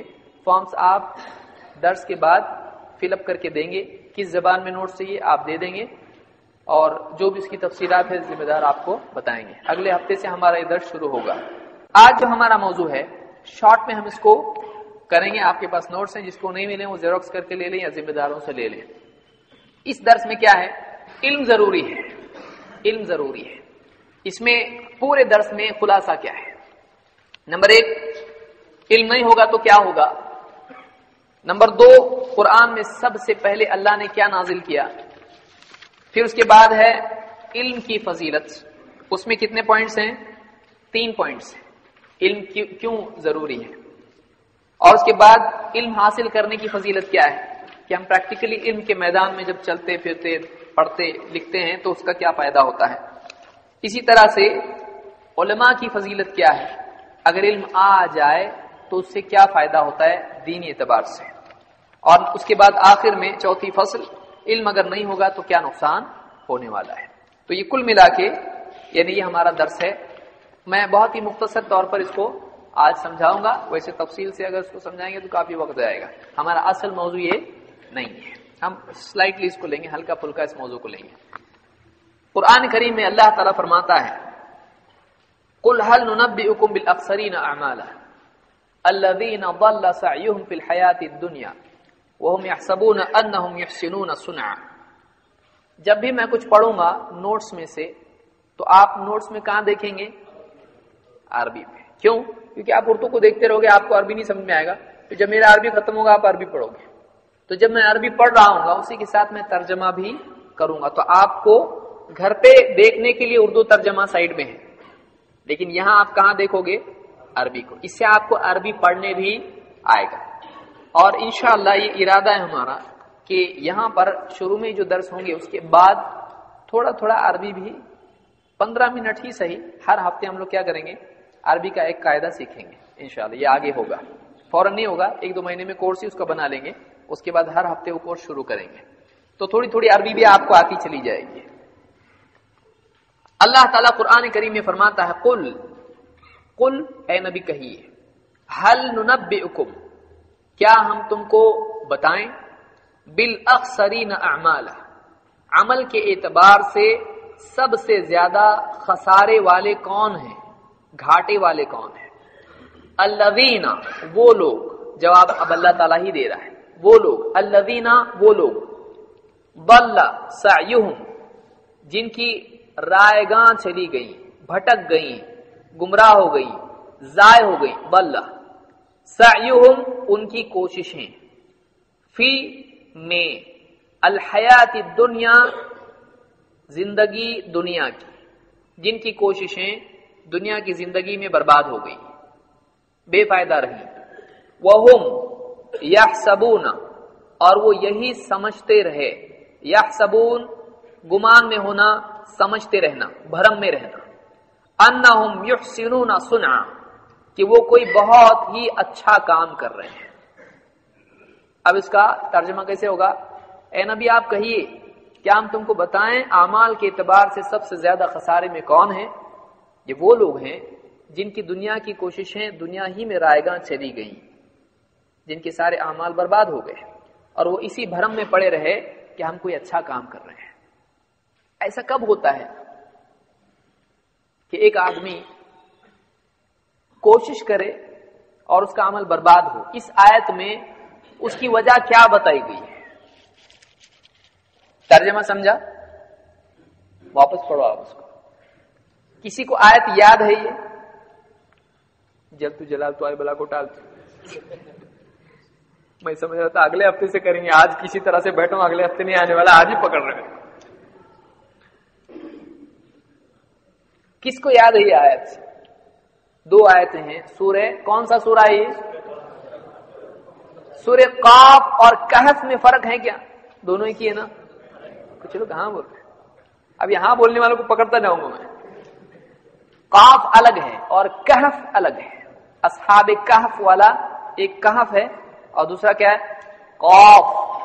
فارمز آپ درس کے بعد فل اپ کر کے دیں گے. کس زبان میں نوٹس چاہیے آپ دے دیں گے اور جو بھی اس کی تفصیلات ہے ذمہ دار آپ کو بتائیں گے. اگلے ہفتے سے ہمارا یہ درس شروع ہوگا. آج جو ہمارا موضوع ہے شارٹ میں ہم اس کو کریں گے. آپ کے پاس نوٹس ہیں, جس کو نہیں ملے وہ زیروکس کر کے لے لیں یا ذمہ داروں سے لے لیں. اس درس میں کیا ہے, علم ضروری ہے. علم ضروری ہے. اس میں پورے درس میں خلاصہ کیا ہے؟ نمبر ایک, علم نہیں ہوگا تو کیا ہوگا. نمبر دو, قرآن میں سب سے پہلے اللہ نے کیا نازل کیا. پھر اس کے بعد ہے علم کی فضیلت. اس میں کتنے پوائنٹس ہیں؟ تین پوائنٹس ہیں. علم کیوں ضروری ہے, اور اس کے بعد علم حاصل کرنے کی فضیلت کیا ہے کہ ہم پریکٹیکلی علم کے میدان میں جب چلتے پھرتے پڑھتے لکھتے ہیں تو اس کا کیا فائدہ ہوتا ہے. اسی طرح سے علماء کی فضیلت کیا ہے, اگر علم آ جائے تو اس سے کیا فائدہ ہوتا ہے دینی اعتبار سے. اور اس کے بعد آخر میں چوتھی فصل, علم اگر نہیں ہوگا تو کیا نقصان ہونے والا ہے. تو یہ کل ملا کے یعنی یہ ہمارا درس ہے. میں بہت ہی مختصر طور پر اس کو آج سمجھاؤں گا. ویسے تفصیل سے اگر اس کو سمجھائیں گے تو کافی وقت جائے گا. ہمارا اصل موضوع یہ نہیں ہے, ہم سلائٹلی اس کو لیں گے, ہلکا پھلکا اس موضوع کو لیں گے. قرآن کریم میں اللہ تعالیٰ فرماتا ہے, قل هل ننبئكم بالاخسرین اعمالا الذین ضل سعیهم فی الحیاۃ الدنیا وهم يحسبون انهم يحسنون صنعا. جب بھی میں کچھ پڑھوں گا نوٹس میں سے تو آپ نوٹس میں کہاں دیکھیں گے؟ عربی میں. کیوں؟ کیونکہ آپ اردو کو دیکھتے رہو گے, آپ کو عربی نہیں سمجھ میں آئے گا. تو جب میرا عربی ختم ہوگا آپ عربی پڑھو گے. تو جب میں عربی پڑھ رہا ہوں گا اسی کے ساتھ میں ترجمہ بھی کروں گا. تو آپ کو گھر پہ دیکھنے کے لیے اردو ترجمہ سائڈ میں ہے, لیکن یہاں آپ کہاں دیکھو گے؟ عربی کو. اس سے آپ کو عربی پڑھنے بھی آئے گا. اور انشاءاللہ یہ ارادہ ہے ہمارا کہ یہاں پر شروع میں جو درس ہوں گے اس کے بعد تھوڑا تھوڑا عربی بھی پندرہ منٹ ہی صحیح ہر ہفتے ہم لوگ کیا کریں گے, عربی کا ایک قاعدہ سیکھیں گے انشاءاللہ. یہ آگے ہوگا, فوراً نہیں ہوگا, ایک دو مہینے میں کورس ہی اس کا بنا لیں گے. اس کے بعد ہر ہفتے وہ کورس شروع کریں گے تو تھوڑی تھوڑی عربی بھی آپ کو آتی چلی جائے گی. اللہ تعالیٰ قرآن کریم میں فرماتا ہے, قل قل اے نبی کہیے, هل ننبئکم کیا ہم تم کو بتائیں, بالاخسرین اعمالا عمل کے اعتبار سے سب سے زیادہ خسارے والے کون ہیں, گھاٹے والے کون ہیں. الذین وہ لوگ, جواب اب اللہ تعالیٰ ہی دے رہا ہے, وہ لوگ, الذین وہ لوگ, ضل سعیہم جن کی رائے گاں چلی گئی, بھٹک گئی, گمراہ ہو گئی, ضائع ہو گئی. ضل سعیہم ان کی کوششیں, فی میں, الحیات الدنیا زندگی دنیا کی, جن کی کوششیں دنیا کی زندگی میں برباد ہو گئی, بے فائدہ رہی. وہم یحسبون اور وہ یہی سمجھتے رہے, یحسبون گمان میں ہونا, سمجھتے رہنا, بھرم میں رہنا, انہم یحسنون صنعا کہ وہ کوئی بہت ہی اچھا کام کر رہے ہیں. اب اس کا ترجمہ کیسے ہوگا؟ اے نبی آپ کہیے کیا ہم تم کو بتائیں اعمال کے اعتبار سے سب سے زیادہ خسارے میں کون ہیں؟ یہ وہ لوگ ہیں جن کی دنیا کی کوششیں دنیا ہی میں رائے گاں چلی گئیں, جن کے سارے اعمال برباد ہو گئے اور وہ اسی بھرم میں پڑے رہے کہ ہم کوئی اچھا کام کر رہے ہیں. ایسا کب ہوتا ہے کہ ایک آدمی کوشش کرے اور اس کا عمل برباد ہو؟ اس آیت میں اس کی وجہ کیا بتائی گئی ہے؟ ترجمہ سمجھا؟ واپس پڑھو آپ اس کو. کسی کو آیت یاد ہے یہ؟ جب تو جلال تو آئے بلا کو ٹال. میں سمجھ رہا تھا اگلے ہفتے سے کریں گے, آج کسی طرح سے بیٹھوں, اگلے ہفتے نہیں آنے والا, آج ہی پکڑ رہے ہیں. کس کو یاد ہے یہ آیت؟ دو آیتیں ہیں سورہ, کون سا سورہ ہے یہ؟ سورہ قاف اور کہف میں فرق ہے کیا؟ دونوں ہی کی ہے نا. کچھ لوگ کہاں بول رہے ہیں, اب یہاں بولنے والوں کو پکڑتا جاؤں گا میں. قاف الگ ہے اور کہف الگ ہے. اصحاب کہف والا ایک کہف ہے اور دوسرا کیا ہے؟ قاف.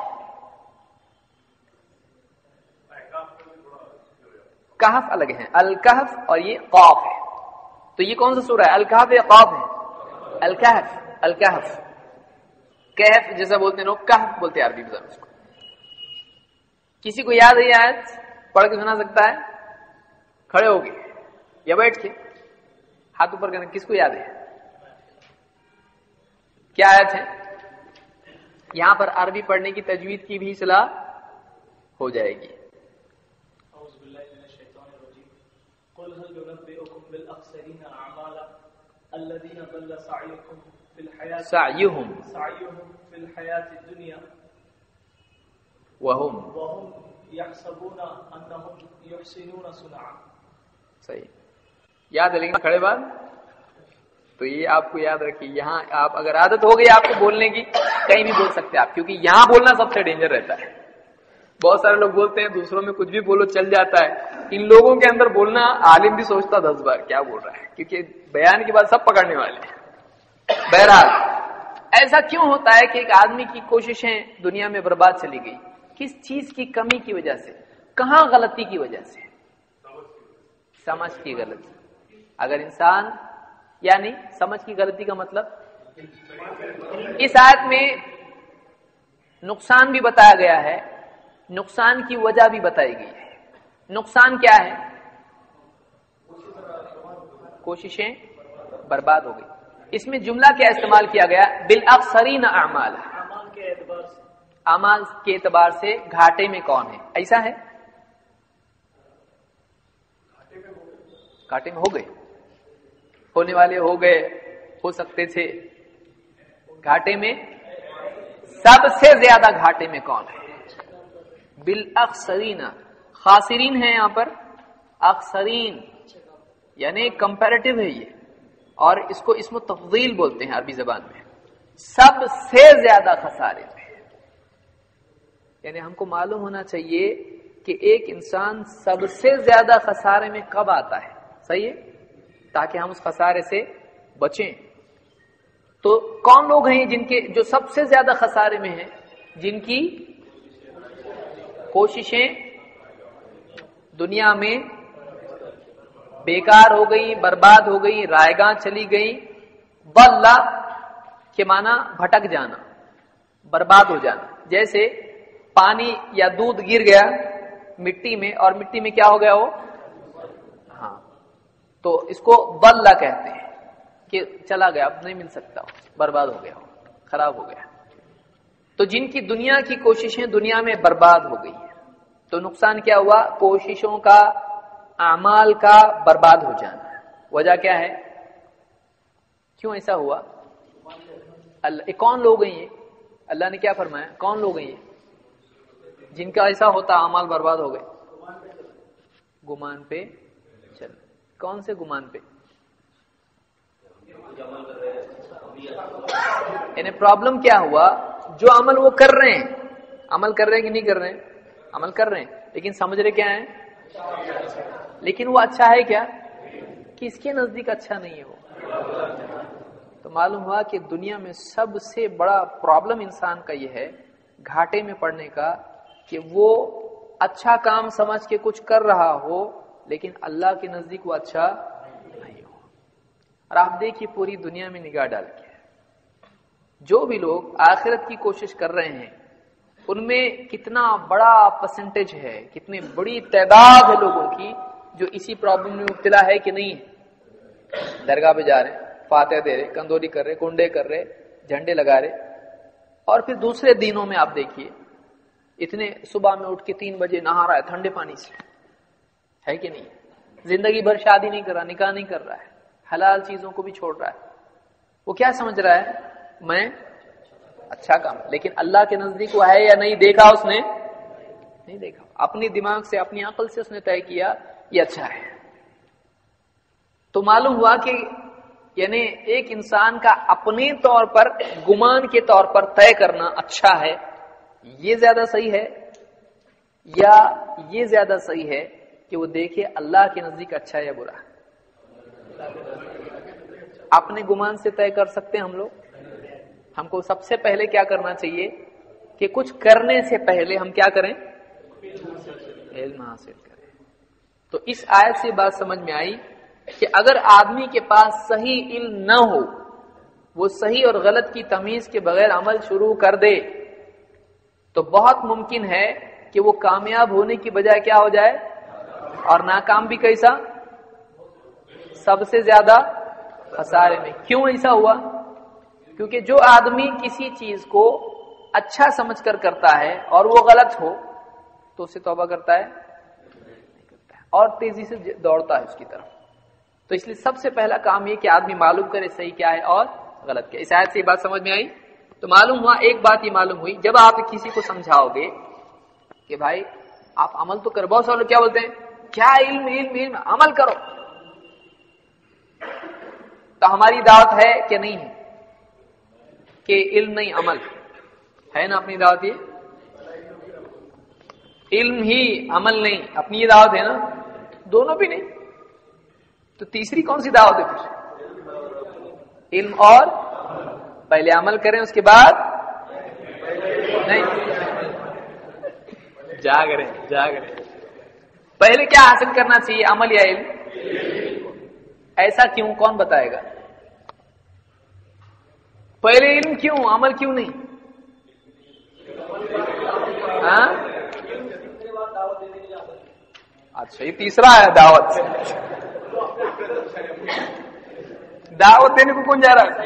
کہف الگ ہے, الکہف اور یہ قاف ہے. تو یہ کون سا سورہ ہے, الکہف یا قاف ہے؟ الکہف. الکہف कहफ जैसा बोलते हैं लोग, कहफ बोलते हैं अरबी में उसको। किसी को याद है आयत? पढ़ के सुना सकता है? खड़े हो गए या बैठ के? हाथ ऊपर करना, किसको याद है? क्या आयत है? यहां पर अरबी पढ़ने की तजवीद की भी सलाह हो जाएगी। सायुहुम फिल हयातिद दुनिया वहुम यहसबूना अन्नहुम युहसिनूना सुनआ। सही याद है, लेकिन खड़े बात तो ये आपको याद रखिए। यहाँ आप अगर आदत हो गई आपको बोलने की, कहीं भी बोल सकते हैं आप, क्योंकि यहाँ बोलना सबसे डेंजर रहता है। बहुत सारे लोग बोलते हैं दूसरों में कुछ भी बोलो चल जाता है, इन लोगों के अंदर बोलना आलिम भी सोचता दस बार क्या बोल रहा है, क्योंकि बयान के बाद सब पकड़ने वाले हैं। बहरहाल ऐसा क्यों होता है कि एक आदमी की कोशिशें दुनिया में बर्बाद चली गई? किस चीज की कमी की वजह से? कहां गलती की वजह से? समझ की गलती। अगर इंसान, यानी समझ की गलती का मतलब, इस आयत में नुकसान भी बताया गया है, नुकसान की वजह भी बताई गई है। नुकसान क्या है? कोशिशें बर्बाद हो गई। इसमें जुमला क्या इस्तेमाल किया गया? बिल अक्सरीन अमाल, अमाल के एतबार से घाटे में कौन है? ऐसा है, घाटे में हो गए, होने वाले हो गए, हो सकते थे। घाटे में सबसे ज्यादा घाटे में कौन है? बिल अक्सरीन, खासिरीन है यहां पर, अक्सरीन यानी कंपैरेटिव है ये, और इसको इसमें तफजील बोलते हैं अरबी जबान में। सबसे ज्यादा खसारे में, यानी हमको मालूम होना चाहिए कि एक इंसान सबसे ज्यादा खसारे में कब आता है, सही है, ताकि हम उस खसारे से बचें। तो कौन लोग हैं जिनके जो सबसे ज्यादा खसारे में हैं? जिनकी कोशिशें दुनिया में बेकार हो गई, बर्बाद हो गई, रायगां चली गई। बल्ला के माना भटक जाना, बर्बाद हो जाना। जैसे पानी या दूध गिर गया मिट्टी में, और मिट्टी में क्या हो गया वो? हाँ, तो इसको बल्ला कहते हैं कि चला गया, अब नहीं मिल सकता, बर्बाद हो गया, खराब हो गया। तो जिनकी दुनिया की कोशिशें दुनिया में बर्बाद हो गई, तो नुकसान क्या हुआ? कोशिशों का, अमाल का बर्बाद हो जाना। वजह क्या है? क्यों ऐसा हुआ? अल्लाह, कौन लोग हैं ये? अल्लाह ने क्या फरमाया? कौन लोग हैं ये जिनका ऐसा होता अमाल बर्बाद हो गए? गुमान पे चल। कौन से गुमान पे? यानी प्रॉब्लम क्या हुआ? जो अमल वो कर रहे हैं, अमल कर रहे हैं कि नहीं कर रहे हैं? अमल कर रहे हैं, लेकिन समझ रहे क्या है? लेकिन वो अच्छा है क्या? किसके नजदीक अच्छा नहीं है वो? तो मालूम हुआ कि दुनिया में सबसे बड़ा प्रॉब्लम इंसान का ये है, घाटे में पड़ने का, कि वो अच्छा काम समझ के कुछ कर रहा हो, लेकिन अल्लाह के नजदीक वो अच्छा नहीं हो। और आप देखिए पूरी दुनिया में निगाह डाल के, जो भी लोग आखिरत की कोशिश कर रहे हैं, उनमें कितना बड़ा परसेंटेज है, कितनी बड़ी तादाद है लोगों की जो इसी प्रॉब्लम में मुब्तला है कि नहीं है। दरगाह पे जा रहे, फातिहा दे रहे, कंदोरी कर रहे, कुंडे कर रहे, झंडे लगा रहे, और फिर दूसरे दिनों में आप देखिए इतने सुबह में उठ के तीन बजे नहा रहा है ठंडे पानी से, है कि नहीं? जिंदगी भर शादी नहीं कर रहा, निकाह नहीं कर रहा है, हलाल चीजों को भी छोड़ रहा है। वो क्या समझ रहा है? मैं अच्छा काम, लेकिन अल्लाह के नजदीक वो है या नहीं, देखा उसने? नहीं देखा। अपनी दिमाग से, अपनी अकल से उसने तय किया ये अच्छा है। तो मालूम हुआ कि यानी एक इंसान का अपने तौर पर, गुमान के तौर पर तय करना अच्छा है, ये ज्यादा सही है, या ये ज्यादा सही है कि वो देखे अल्लाह के नजदीक अच्छा है या बुरा? अपने गुमान से तय कर सकते हैं हम लोग? हमको सबसे पहले क्या करना चाहिए कि कुछ करने से पहले हम क्या करें? इल्म हासिल करें। तो इस आयत से बात समझ में आई कि अगर आदमी के पास सही इल्म न हो وہ صحیح اور غلط کی تمیز کے بغیر عمل شروع کر دے تو بہت ممکن ہے کہ وہ کامیاب ہونے کی بجائے کیا ہو جائے، اور ناکام بھی کیسا، سب سے زیادہ خسارے میں۔ کیوں ایسا ہوا؟ کیونکہ جو آدمی کسی چیز کو اچھا سمجھ کر کرتا ہے اور وہ غلط ہو تو اسے توبہ کرتا ہے نہیں کرتا ہے، اور تیزی سے دوڑتا ہے اس کی طرف۔ تو اس لیے سب سے پہلا کام یہ کہ آدمی معلوم کرے صحیح کیا ہے اور غلط کیا ہے۔ اس آیت سے یہ بات سمجھ میں آئی؟ تو معلوم ہوا، ایک بات یہ معلوم ہوئی، جب آپ کسی کو سمجھاؤ گے کہ بھائی آپ عمل تو کرو، بہت سارے لوگ کیا بولتے ہیں، کیا علم علم علم عمل کرو، تو ہماری دعوت ہے کہ نہیں ہے کہ علم نہیں عمل ہے نا؟ اپنی دعوت یہ علم ہی عمل نہیں، اپنی یہ دعوت ہے نا؟ دونوں بھی نہیں، تو تیسری کون سی دعوت ہے پھر؟ علم اور پہلے عمل کریں اس کے بعد نہیں، جاگ رہے جاگ رہے پہلے کیا حاصل کرنا چاہیے، عمل یا علم؟ ایسا کیوں؟ کون بتائے گا؟ پہلے علم کیوں، عمل کیوں نہیں؟ ہاں اچھا، یہ تیسرا ہے دعوت۔ دعوت دینے کو کون جا رہا ہے؟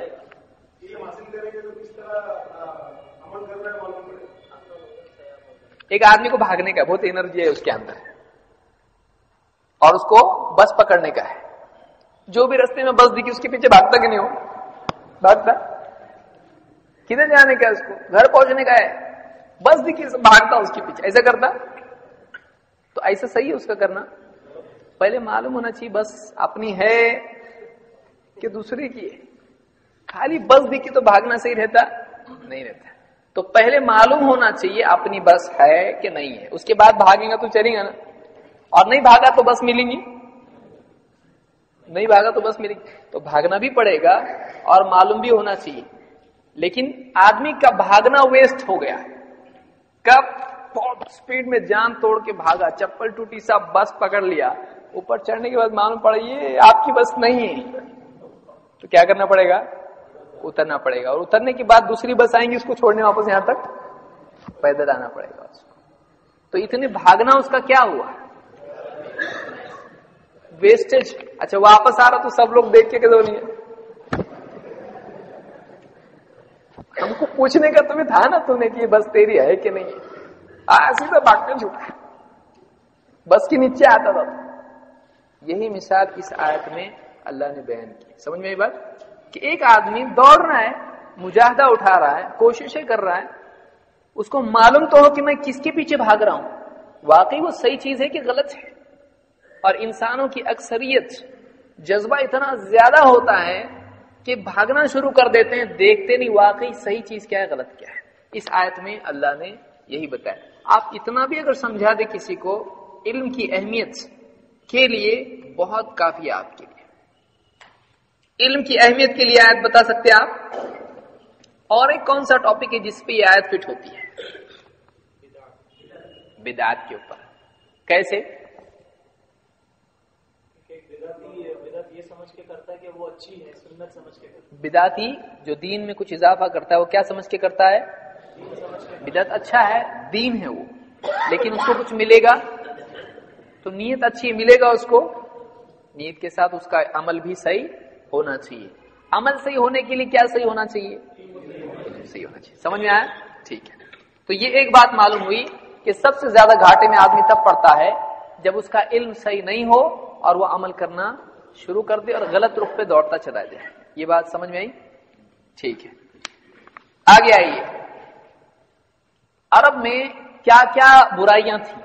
ایک آدمی کو بھاگنے کا بہت انرجی ہے اس کے اندر اور اس کو بس پکڑنے کا ہے، جو بھی رستے میں بس دکھی اس کے پیچھے بھاگتا کہ نہیں ہو؟ بھاگتا۔ کدھر جانے کا ہے اس کو؟ گھر پہنچنے کا ہے، بس دکھی بھاگتا اس کے پیچھے، ایسا کرتا؟ تو ایسا صحیح ہے اس کا کرنا؟ پہلے معلوم ہونا چاہیے بس اپنی ہے کہ دوسرے کی ہے۔ خالی بس دکھی تو بھاگنا صحیح رہتا نہیں رہتا، تو پہلے معلوم ہونا چاہیے اپنی بس ہے کہ نہیں ہے، اس کے بعد بھاگیں گا تو چلیں گا نا، اور نہیں بھاگا تو بس ملیں گی، نہیں بھاگا تو بس ملیں گی، تو بھاگنا بھی پڑے گا اور معلوم بھی ہونا چاہیے۔ لیکن آدمی کا بھاگنا ویسٹ ہو گیا، کب بہت سپیڈ میں جان توڑ کے بھاگا، چپل ٹوٹی سا بس پکڑ لیا، اوپر چڑھنے کے بعد معلوم پڑا یہ آپ کی بس نہیں ہے، تو کیا کرنا پڑے گا؟ اترنا پڑے گا، اور اترنے کے بعد دوسری بس آئیں گی اس کو چھوڑنے واپس یہاں تک پیدل آنا پڑے گا اس کو۔ تو اتنے بھاگنا اس کا کیا ہوا؟ ویسٹیج۔ اچھا واپس آ رہا تو سب لوگ دیکھ کے کدھر نہیں ہے؟ ہم کو پوچھنے کا تمہیں تھا نا تم نے کہ بس تیری ہے کہ نہیں ہے؟ سیدھا بھاگنے چھوٹا، بس کے نیچے آتا تھا۔ یہی مثال اس آیت میں اللہ نے بیان کی۔ سمجھ میں یہ بات کہ ایک آدمی دوڑ رہا ہے، مجاہدہ اٹھا رہا ہے، کوششیں کر رہا ہے، اس کو معلوم تو ہو کہ میں کس کے پیچھے بھاگ رہا ہوں، واقعی وہ صحیح چیز ہے کہ غلط ہے؟ اور انسانوں کی اکثریت جذبہ اتنا زیادہ ہوتا ہے کہ بھاگنا شروع کر دیتے ہیں، دیکھتے نہیں واقعی صحیح چیز کیا ہے غلط کیا ہے۔ اس آیت میں اللہ نے یہی بتایا۔ آپ اتنا بھی اگر سمجھا دیں کسی کو علم کی اہمیت کے لیے بہت کافی ہے آپ کے لیے۔ علم کی اہمیت کے لیے آیت بتا سکتے آپ؟ اور ایک کون سا ٹاپک ہے جس پہ یہ آیت فٹ ہوتی ہے؟ بدعات کے اوپر۔ کیسے؟ یہ سمجھ کے کرتا ہے کہ وہ اچھی ہے، سنت سمجھ کے کرتا ہے۔ بدعتی جو دین میں کچھ اضافہ کرتا ہے وہ کیا سمجھ کے کرتا ہے؟ بدعت اچھا ہے، دین ہے وہ، لیکن اس کو کچھ ملے گا تو نیت اچھی ملے گا اس کو، نیت کے ساتھ اس کا عمل بھی صحیح ہونا چاہیے۔ عمل صحیح ہونے کے لیے کیا صحیح ہونا چاہیے؟ صحیح ہونا چاہیے۔ سمجھ میں آیا؟ ٹھیک ہے، تو یہ ایک بات معلوم ہوئی کہ سب سے زیادہ گھاٹے میں آدمی تب پڑتا ہے جب اس کا علم صحیح نہیں ہو اور وہ عمل کرنا شروع کر دے اور غلط رخ پہ دوڑتا چلا جائے۔ یہ بات سمجھ میں آئی؟ ٹھیک ہے، آگے آئیے۔ عرب میں کیا کیا برائیاں تھیں؟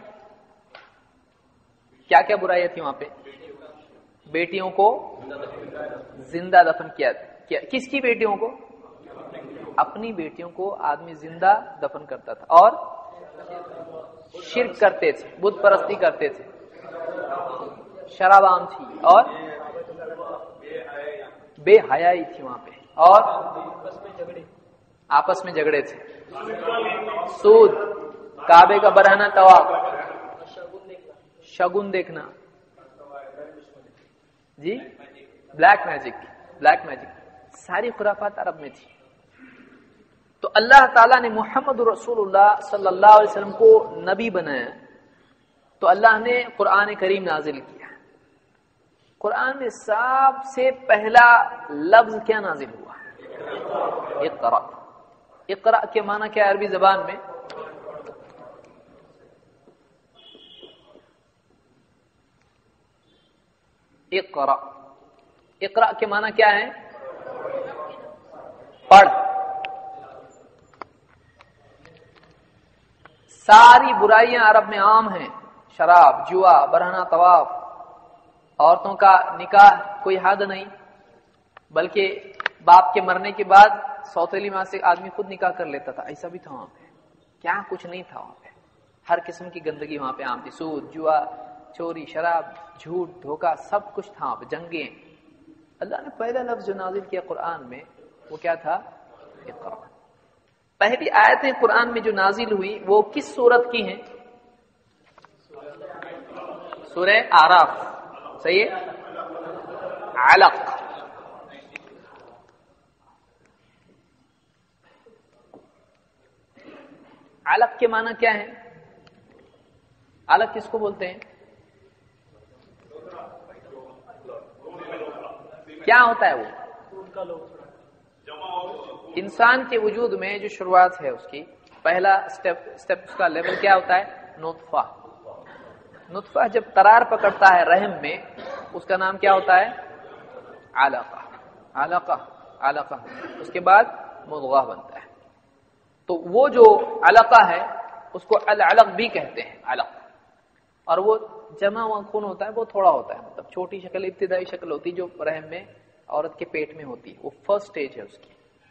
کیا کیا برائیاں تھیں وہاں پہ؟ بیٹیوں کو زندہ دفن کیا, کیا کس کی بیٹیوں کو؟ اپنی بیٹیوں کو آدمی زندہ دفن کرتا تھا، اور شرک کرتے تھے، بت پرستی کرتے تھے، شراب عام تھی، اور بے حیائی تھی وہاں پہ، اور آپس میں جھگڑے تھے، سود، کعبے کا برہنہ طواف، شگن دیکھنا، جی بلیک میجک، بلیک میجک सारी खुराफात अरब में थी। तो अल्लाह ताला ने मोहम्मद रसूलुल्लाह सल्लल्लाहु अलैहि वसल्लम को नबी बनाया, तो अल्लाह ने कुरान करीम नाजिल किया। कुरान में सबसे पहला लफ्ज क्या नाजिल हुआ? इक़रा। इक़रा के माना क्या अरबी जबान में? इक़रा। इक़रा के माना क्या है? पढ़। सारी बुराइयां अरब में आम हैं, शराब, जुआ, बरहना तवाफ, औरतों का निकाह कोई हद नहीं, बल्कि बाप के मरने के बाद सौतेली माँ से आदमी खुद निकाह कर लेता था, ऐसा भी था वहां पे। क्या कुछ नहीं था वहां पे, हर किस्म की गंदगी वहां पे आम थी। सूद, जुआ, चोरी, शराब, झूठ, धोखा, सब कुछ था वहां पे। जंगें। अल्लाह ने पहला लफ्ज जो नाजिल किया कुरान में वो क्या था? इक़रा। पहली आयतें कुरान में जो नाजिल हुई वो किस सूरत की हैं? सूरह आराफ। सही है। अलक। अलक के माना क्या है? अलक किसको बोलते हैं? क्या होता है वो? इंसान के वजूद में जो शुरुआत है उसकी पहला स्टेप स्टेप उसका लेवल क्या होता है? नुत्फा। नुत्फा जब करार पकड़ता है रहम में, उसका नाम क्या होता है? अलका। अलका। अलका। उसके बाद मुद्गा बनता है। तो वो जो अलका है उसको अल अलक भी कहते हैं। अलक। और वो जमा हुआ खून होता है, वो थोड़ा होता है, मतलब छोटी शक्ल, इब्तिदाई शक्ल होती है जो रहम में औरत के पेट में होती है, वो फर्स्ट स्टेज है उसकी।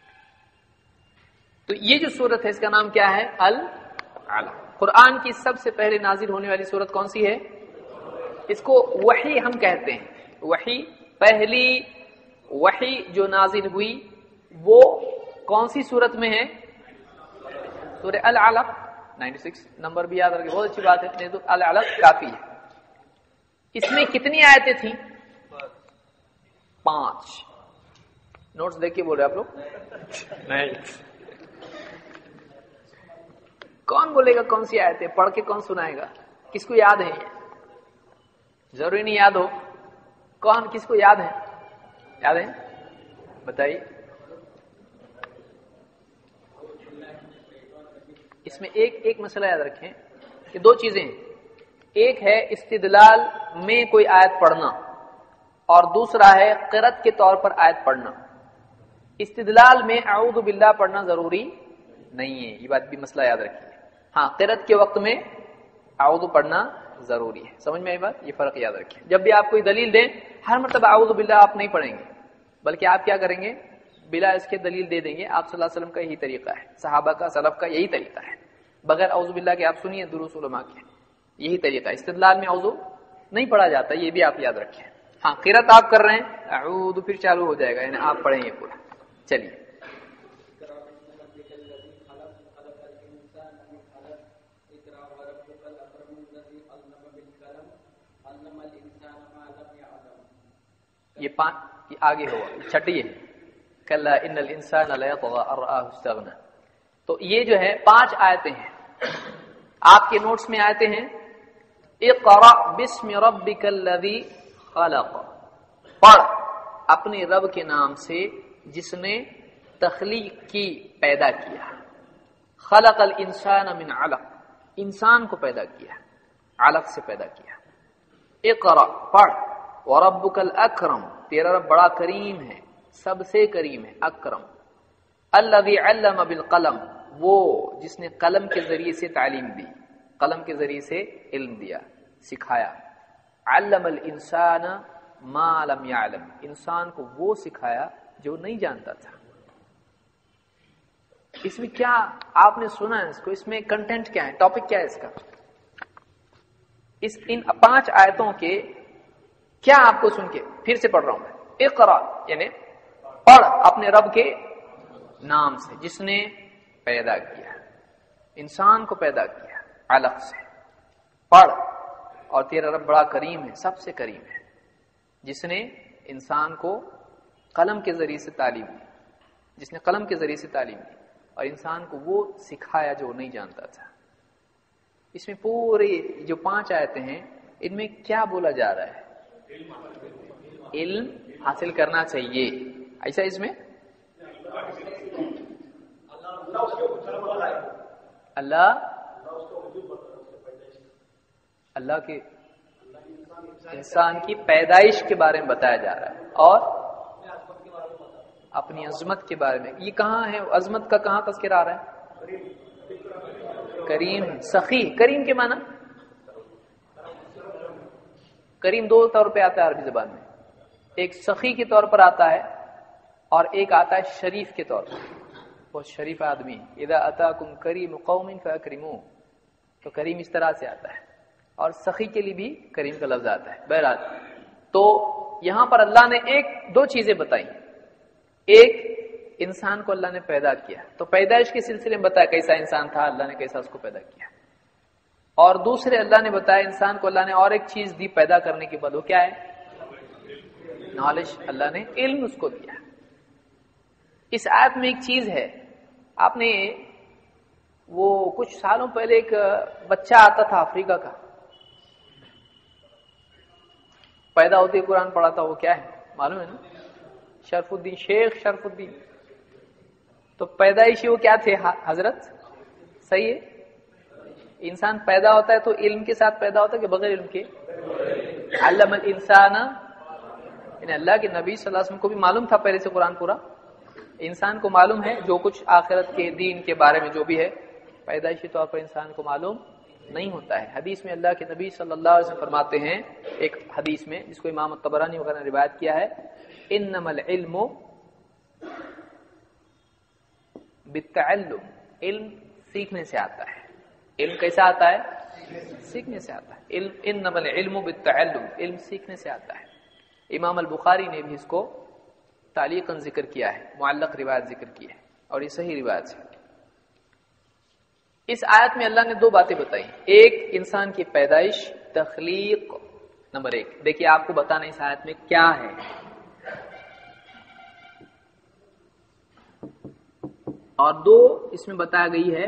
तो ये जो सूरत है इसका नाम क्या है? अल अलक। कुरान की सबसे पहले नाजिल होने वाली सूरत कौन सी है? इसको वही हम कहते हैं। वही, पहली वही जो नाजिल हुई वो कौन सी सूरत में है? सूरह अल अलक। छियानवे नंबर भी याद रखें, बहुत अच्छी बात है। नहीं तो अल अलक काफी है। इसमें कितनी आयतें थी? पांच। नोट्स देख के बोल रहे आप लोग? नहीं। कौन बोलेगा कौन सी आयतें? पढ़ के कौन सुनाएगा? किसको याद है? जरूरी नहीं याद हो। कौन, किसको याद है? याद है? बताइए। इसमें एक एक मसला याद रखें कि दो चीजें, एक है इस्तिदलाल में कोई आयत पढ़ना और दूसरा है क़िरात के तौर पर आयत पढ़ना। इस्तिदलाल में अऊज़ु बिल्लाह पढ़ना जरूरी नहीं है, ये बात भी मसला याद रखिए। हाँ, क़िरात के वक्त में अऊज़ु पढ़ना जरूरी है। समझ में आई बात? ये फर्क याद रखिए। जब भी आप कोई दलील दें, हर मरतबा अऊज़ु बिल्लाह आप नहीं पढ़ेंगे, बल्कि आप क्या करेंगे? बिला इसके दलील दे देंगे। आप सल्लल्लाहु अलैहि वसल्लम का यही तरीका है, सहाबा का, सलफ का यही तरीका है। बगैर औज़ु बिल्लाह के आप सुनिए दुरूस उलमा के, यही तरीका है। इस्तिदलाल में औज़ु नहीं पढ़ा जाता, ये भी आप याद रखें। हाँ, क़िरात आप कर रहे हैं, अऊज़ु फिर चालू हो जाएगा, यानी आप पढ़ेंगे पूरा। चलिए। ये पांच, ये आगे होगा, छठी है। कल्ला इन्नल इंसान लयतग़ा अन रआहु इस्तग़ना। तो ये जो है पांच आयतें हैं, आपके नोट्स में आयतें हैं। इक़रा बिस्मि रब्बिकल्लज़ी खलक़। पढ़ अपने रब के नाम से जिसने तख्लीक की, पैदा किया। खलक़ल इंसान मिन अलक़, इंसान को पैदा किया, अलक़ से पैदा किया। इक़रा पढ़, व रब्बुकल अकरम, तेरा रब बड़ा करीम है, सबसे करीम है, अकरम। अल्लज़ी अल्लम बिल कलम, वो जिसने कलम के जरिए से तालीम दी, कलम के जरिए से इल्म दिया, सिखाया। अल्लमल इंसान मा लम यअलम, इंसान को वो सिखाया जो नहीं जानता था। इसमें क्या आपने सुना है इसको? इसमें कंटेंट क्या है? टॉपिक क्या है इसका? इस इन पांच आयतों के क्या आपको सुन के फिर से पढ़ रहा हूं मैं। इक़रा यानी पढ़ अपने रब के नाम से जिसने पैदा किया, इंसान को पैदा किया अलग से। पढ़, और तेरा रब बड़ा करीम है, सबसे करीम है, जिसने इंसान को قلم کے ذریعے سے تعلیم دی، جس نے قلم کے ذریعے سے تعلیم دی اور انسان کو وہ سکھایا جو نہیں جانتا تھا۔ اس میں پورے جو پانچ آیتیں ہیں ان میں کیا بولا جا رہا ہے؟ علم حاصل کرنا چاہیے، ایسا اس میں اللہ اللہ کے انسان کی پیدائش کے بارے میں بتایا جا رہا ہے اور اپنی عظمت کے بارے میں۔ یہ کہاں ہے عظمت کا، کہاں تذکرہ آ رہا ہے؟ کریم، سخی۔ کریم کے معنی کریم دو طور پہ آتا ہے عربی زبان میں، ایک سخی کے طور پر آتا ہے اور ایک آتا ہے شریف کے طور پر، بہت شریف آدمی۔ اذا اتاکم کریم قوم فاکرموہ، تو کریم اس طرح سے آتا ہے، اور سخی کے لیے بھی کریم کا لفظ آتا ہے۔ بہرحال تو یہاں پر اللہ نے ایک دو چیزیں بتائی، ایک انسان کو اللہ نے پیدا کیا، تو پیدائش کے سلسلے میں بتایا کیسا انسان تھا، اللہ نے کیسا اس کو پیدا کیا، اور دوسرے اللہ نے بتایا انسان کو اللہ نے اور ایک چیز دی پیدا کرنے کے بعد، وہ کیا ہے؟ نالج، اللہ نے علم اس کو دیا۔ اس آیت میں ایک چیز ہے، آپ نے وہ کچھ سالوں پہلے ایک بچہ آتا تھا افریقہ کا، پیدا ہوتے ہی قرآن پڑھا تھا، وہ کیا ہے معلوم ہے نا؟ شرف الدین، شیخ شرف الدین۔ تو پیدائشی وہ کیا تھے حضرت؟ صحیح ہے، انسان پیدا ہوتا ہے تو علم کے ساتھ پیدا ہوتا ہے کہ بغیر علم کے؟ علم الانسان، یعنی اللہ کے نبی صلی اللہ علیہ وسلم کو بھی معلوم تھا پہلے سے قرآن پورا، انسان کو معلوم ہے جو کچھ آخرت کے دین کے بارے میں جو بھی ہے، پیدائشی طور پر انسان کو معلوم نہیں ہوتا ہے۔ حدیث میں اللہ کے نبی صلی اللہ علیہ وسلم فرماتے ہیں ایک حدیث میں جس کو امام الطبرانی وغیرہ نے روایت کیا ہے، انما العلم بالتعلم، علم سیکھنے سے آتا ہے۔ علم کیسا آتا ہے؟ سیکھنے سے آتا ہے۔ علم انما العلم بالتعلم، علم سیکھنے سے آتا ہے۔ امام البخاری نے بھی اس کو تعلیقاً ذکر کیا ہے، معلق روایت ذکر کی ہے، اور یہ صحیح روایت ہے۔ اس آیت میں اللہ نے دو باتیں بتائی، ایک انسان کی پیدائش، تخلیق، نمبر ایک۔ دیکھیے آپ کو بتانا اس آیت میں کیا ہے، اور دو اس میں بتایا گئی ہے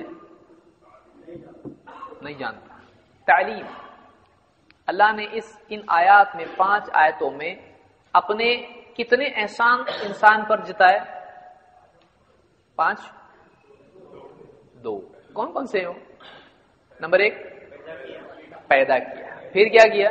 نہیں جانتا، تعلیم۔ اللہ نے اس ان آیات میں، پانچ آیتوں میں اپنے کتنے احسان انسان پر جتائے؟ پانچ، دو۔ کون کون سے ہو؟ نمبر ایک، پیدا کیا، پھر کیا کیا؟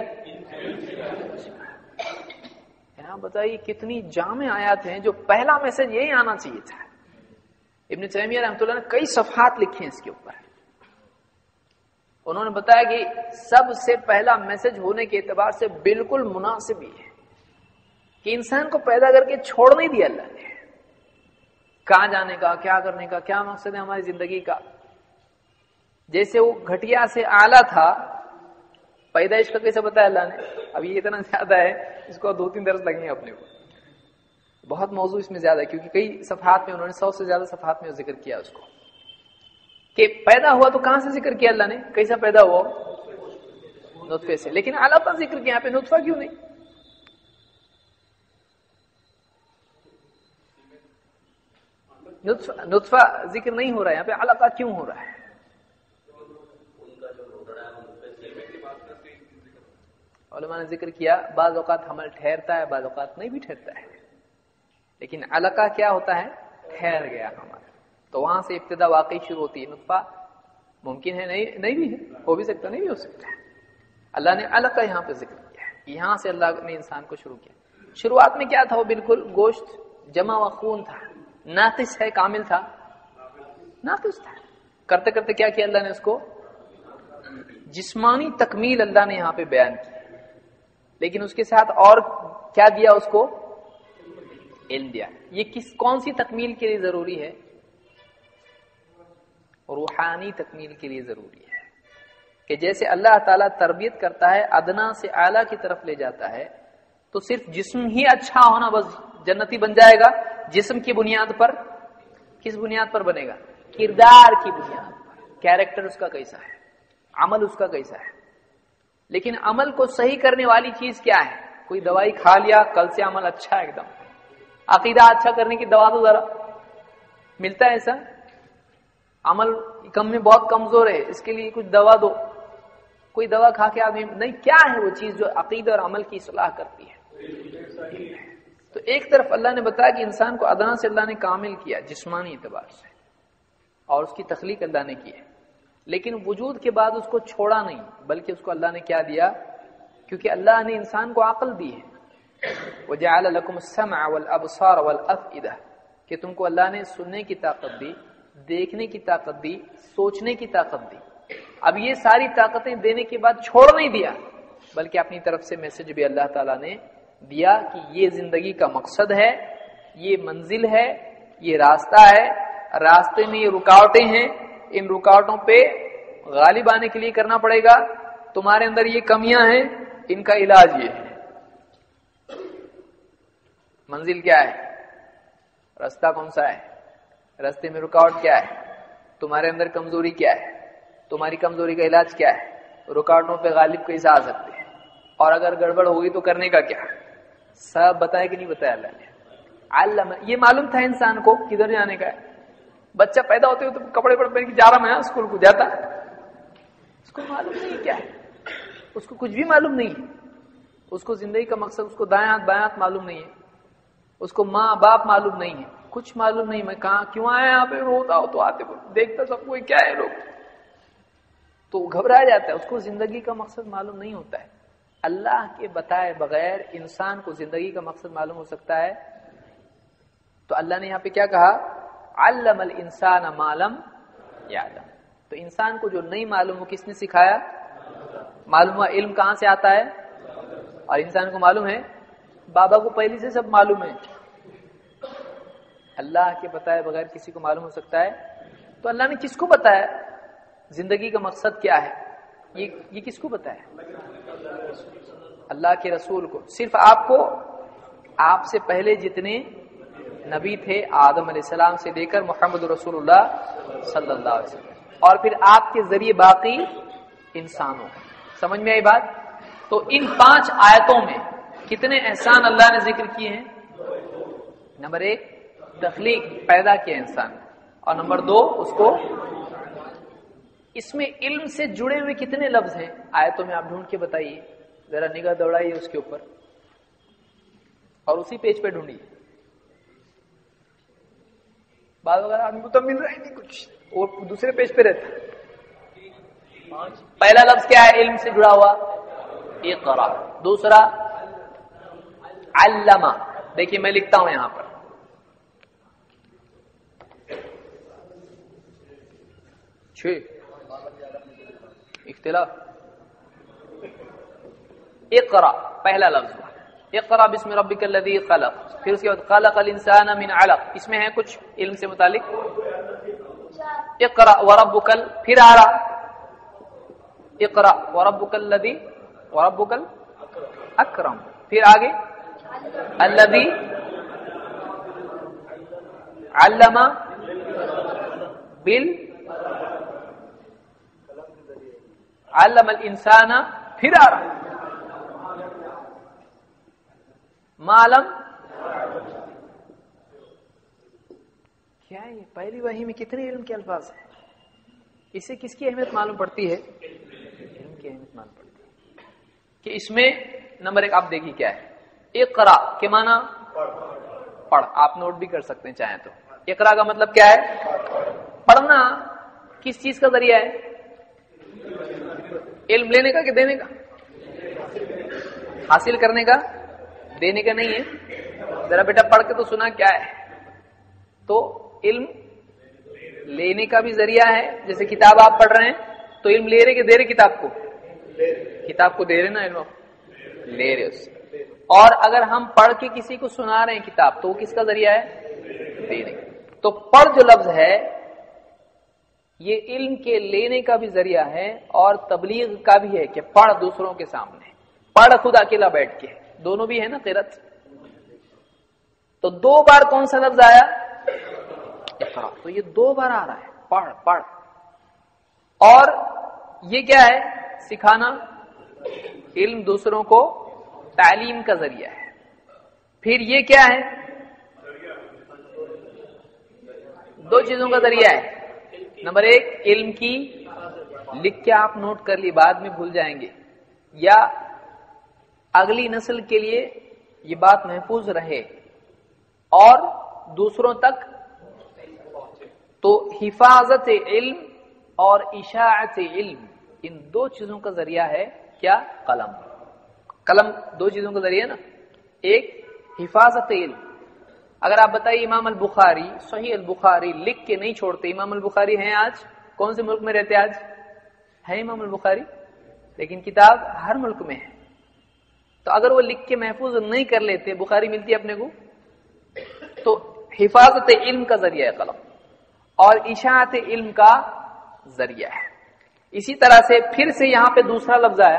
یہاں بتائیے کتنی جامع آیات ہیں، جو پہلا میسج یہی آنا چاہیے تھا۔ ابن تیمیہ رحمۃ اللہ نے کئی صفحات لکھے ہیں اس کے اوپر، انہوں نے بتایا کہ سب سے پہلا میسج ہونے کے اعتبار سے بالکل مناسب ہی ہے کہ انسان کو پیدا کر کے چھوڑ نہیں دیا اللہ نے، کہاں جانے کا، کیا کرنے کا، کیا مقصد ہے ہماری زندگی کا۔ جیسے وہ گھٹیا سے اعلیٰ تھا، پیدائش کا کیسے بتایا اللہ نے؟ اب یہ اتنا زیادہ ہے اس کو دو تین درس لگیں گے اپنے کو، بہت موضوع اس میں زیادہ ہے، کیونکہ کئی صفحات میں انہوں نے سو سے زیادہ صفحات میں ذکر کیا اس کو، کہ پیدا ہوا تو کہاں سے ذکر کیا اللہ نے؟ کیسا پیدا ہوا؟ نطفے سے، لیکن علاقہ ذکر کیا، یہاں پہ نطفہ کیوں نہیں؟ نطفہ نطفہ ذکر نہیں ہو رہا ہے یہاں پہ، علاقہ کیوں ہو رہا ہے؟ علماء نے ذکر کیا بعض اوقات حمل ٹھہرتا ہے، بعض اوقات نہیں بھی ٹھہرتا ہے، لیکن علقہ کیا ہوتا ہے؟ ٹھہر گیا ہمارا، تو وہاں سے ابتدا واقعی شروع ہوتی ہے۔ نطفہ ممکن ہے نہیں نہیں بھی ہے، ہو بھی سکتا نہیں بھی ہو سکتا ہے۔ اللہ نے علقہ یہاں پہ ذکر کیا ہے، یہاں سے اللہ نے انسان کو شروع کیا۔ شروعات میں کیا تھا؟ وہ بالکل گوشت جمع و خون تھا، ناقص ہے، کامل تھا؟ ناقص تھا۔ کرتے کرتے کیا کیا اللہ نے اس کو؟ جسمانی تکمیل اللہ نے یہاں پہ بیان کی، لیکن اس کے ساتھ اور کیا دیا اس کو؟ علم دیا۔ یہ کس کون سی تکمیل کے لیے ضروری ہے؟ روحانی تکمیل کے لیے ضروری ہے، کہ جیسے اللہ تعالیٰ تربیت کرتا ہے، ادنا سے اعلیٰ کی طرف لے جاتا ہے، تو صرف جسم ہی اچھا ہونا بس جنتی بن جائے گا؟ جسم کی بنیاد پر، کس بنیاد پر بنے گا؟ کردار کی بنیاد پر، کیریکٹر اس کا کیسا ہے، عمل اس کا کیسا ہے۔ لیکن عمل کو صحیح کرنے والی چیز کیا ہے؟ کوئی دوائی کھا لیا کل سے عمل اچھا ہے ایک دم، عقیدہ اچھا کرنے کی دوا دو ذرا، ملتا ہے ایسا؟ عمل کم میں بہت کمزور ہے، اس کے لیے کچھ دوا دو، کوئی دوا کھا کے آدمی نہیں، کیا ہے وہ چیز جو عقیدہ اور عمل کی اصلاح کرتی ہے؟ تو ایک طرف اللہ نے بتایا کہ انسان کو ادنا سے اللہ نے کامل کیا جسمانی اعتبار سے، اور اس کی تخلیق اللہ نے کی ہے، لیکن وجود کے بعد اس کو چھوڑا نہیں، بلکہ اس کو اللہ نے کیا دیا؟ کیونکہ اللہ نے انسان کو عقل دی ہے، وَجَعَلَ لَكُمُ السَّمْعَ وَالْأَبْصَارَ وَالْأَفْئِدَةَ، کہ تم کو اللہ نے سننے کی طاقت دی، دیکھنے کی طاقت دی، سوچنے کی طاقت دی۔ اب یہ ساری طاقتیں دینے کے بعد چھوڑ نہیں دیا، بلکہ اپنی طرف سے میسج بھی اللہ تعالیٰ نے دیا کہ یہ زندگی کا مقصد ہے، یہ منزل ہے، یہ راستہ ہے، راستے میں یہ رکاوٹیں ہیں، ان رکاوٹوں پہ غالب آنے کے لیے کرنا پڑے گا، تمہارے اندر یہ کمیاں ہیں، ان کا علاج یہ ہے۔ منزل کیا ہے؟ راستہ کون سا ہے؟ راستے میں رکاوٹ کیا ہے؟ تمہارے اندر کمزوری کیا ہے؟ تمہاری کمزوری کا علاج کیا ہے؟ رکاوٹوں پہ غالب کیسے آ سکتے ہیں؟ اور اگر گڑبڑ ہوگی تو کرنے کا کیا؟ سب بتایا کہ نہیں بتایا اللہ نے؟ علم، یہ معلوم تھا انسان کو کدھر جانے کا ہے۔ بچہ پیدا ہوتے ہوتے کپڑے پڑ پہن کے جا رہا میں اسکول کو جاتا، اس کو معلوم نہیں کیا ہے، اس کو کچھ بھی معلوم نہیں ہے، اس کو زندگی کا مقصد، اس کو دائیں ہاتھ بائیں ہاتھ معلوم نہیں ہے، اس کو ماں باپ معلوم نہیں ہے، کچھ معلوم نہیں، میں کہاں کیوں آیا یہاں پہ، روتا ہو تو آتے دیکھتا سب کو کیا ہے لوگ، تو گھبرایا جاتا ہے، اس کو زندگی کا مقصد معلوم نہیں ہوتا ہے۔ اللہ کے بتائے بغیر انسان کو زندگی کا مقصد معلوم ہو سکتا ہے؟ تو اللہ نے یہاں پہ کیا کہا؟ علم الانسان ما لم یعلم، تو انسان کو جو نہیں معلوم وہ کس نے سکھایا؟ معلوم ہوا علم کہاں سے آتا ہے؟ اور انسان کو معلوم ہے، بابا کو پہلے سے سب معلوم ہے، اللہ کے بتائے بغیر کسی کو معلوم ہو سکتا ہے؟ تو اللہ نے کس کو بتایا زندگی کا مقصد کیا ہے؟ یہ یہ کس کو بتایا؟ اللہ کے رسول کو، صرف آپ کو، آپ سے پہلے جتنے نبی تھے آدم علیہ السلام سے لے کر محمد رسول اللہ صلی اللہ علیہ وسلم، اور پھر آپ کے ذریعے باقی انسانوں۔ سمجھ میں آئی بات؟ تو ان پانچ آیتوں میں کتنے احسان اللہ نے ذکر کیے ہیں؟ نمبر ایک تخلیق، پیدا کیا انسان، اور نمبر دو اس کو، اس میں علم سے جڑے ہوئے کتنے لفظ ہیں آیتوں میں؟ آپ ڈھونڈ کے بتائیے ذرا، نگاہ دوڑائیے اس کے اوپر اور اسی پیج پہ ڈھونڈیے۔ بعض وغیرہ آدمی کو تو مل رہا ہی نہیں کچھ، اور دوسرے پیج پہ رہتا۔ پہلا لفظ کیا ہے علم سے جڑا ہوا؟ اقرا۔ دوسرا علمہ، دیکھیے میں لکھتا ہوں یہاں پر، چھ اختلاف۔ اقرا پہلا لفظ، اقرا بسم ربک الذی خلق، پھر اس کے بعد خلق الانسان من علق، اس میں ہے کچھ علم سے متعلق؟ اقرا وربک ال، پھر آ رہا اقرا وربک الذی وربک الاکرم، پھر آگے الذی علم بال علم الانسان، پھر آ رہا معلم۔ کیا ہے یہ پہلی وحی میں کتنے علم کے الفاظ ہیں؟ اس سے کس کی اہمیت معلوم پڑتی ہے؟ علم کی اہمیت معلوم پڑتی ہے کہ اس میں نمبر ایک آپ دیکھیے کیا ہے، اقرا کے معنی پڑھ، آپ نوٹ بھی کر سکتے ہیں چاہیں تو۔ اقرا کا مطلب کیا ہے؟ پڑھنا۔ کس چیز کا ذریعہ ہے؟ علم لینے کا کہ دینے کا؟ حاصل کرنے کا، دینے کا نہیں ہے۔ ذرا بیٹا پڑھ کے تو سنا کیا ہے؟ تو علم لینے کا بھی ذریعہ ہے، جیسے کتاب آپ پڑھ رہے ہیں تو علم لے رہے کہ دے رہے؟ کتاب کو، کتاب کو دے رہے نا، علم لے رہے اس سے۔ اور اگر ہم پڑھ کے کسی کو سنا رہے ہیں کتاب تو وہ کس کا ذریعہ ہے؟ دینے کا۔ تو پڑھ جو لفظ ہے یہ علم کے لینے کا بھی ذریعہ ہے اور تبلیغ کا بھی ہے، کہ پڑھ دوسروں کے سامنے، پڑھ خود اکیلا بیٹھ کے، دونوں بھی ہے نا قرات۔ تو دو بار کون سا لفظ آیا؟ اقرا، تو یہ دو بار آ رہا ہے، پڑھ پڑھ۔ اور یہ کیا ہے؟ سکھانا، علم دوسروں کو تعلیم کا ذریعہ ہے۔ پھر یہ کیا ہے؟ دو چیزوں کا ذریعہ ہے. نمبر ایک علم کی، لکھ کے آپ نوٹ کر لی، بعد میں بھول جائیں گے، یا اگلی نسل کے لیے یہ بات محفوظ رہے اور دوسروں تک. تو حفاظت علم اور اشاعت علم، ان دو چیزوں کا ذریعہ ہے کیا؟ قلم. قلم دو چیزوں کا ذریعہ نا. ایک حفاظت علم. اگر آپ بتائیے امام البخاری صحیح البخاری لکھ کے نہیں چھوڑتے. امام البخاری ہیں آج کون سے ملک میں رہتے؟ آج ہے امام البخاری، لیکن کتاب ہر ملک میں ہے. تو اگر وہ لکھ کے محفوظ نہیں کر لیتے، بخاری ملتی ہے اپنے کو. تو حفاظت علم کا ذریعہ ہے قلم، اور اشاعت علم کا ذریعہ ہے. اسی طرح سے پھر سے یہاں پہ دوسرا لفظ آیا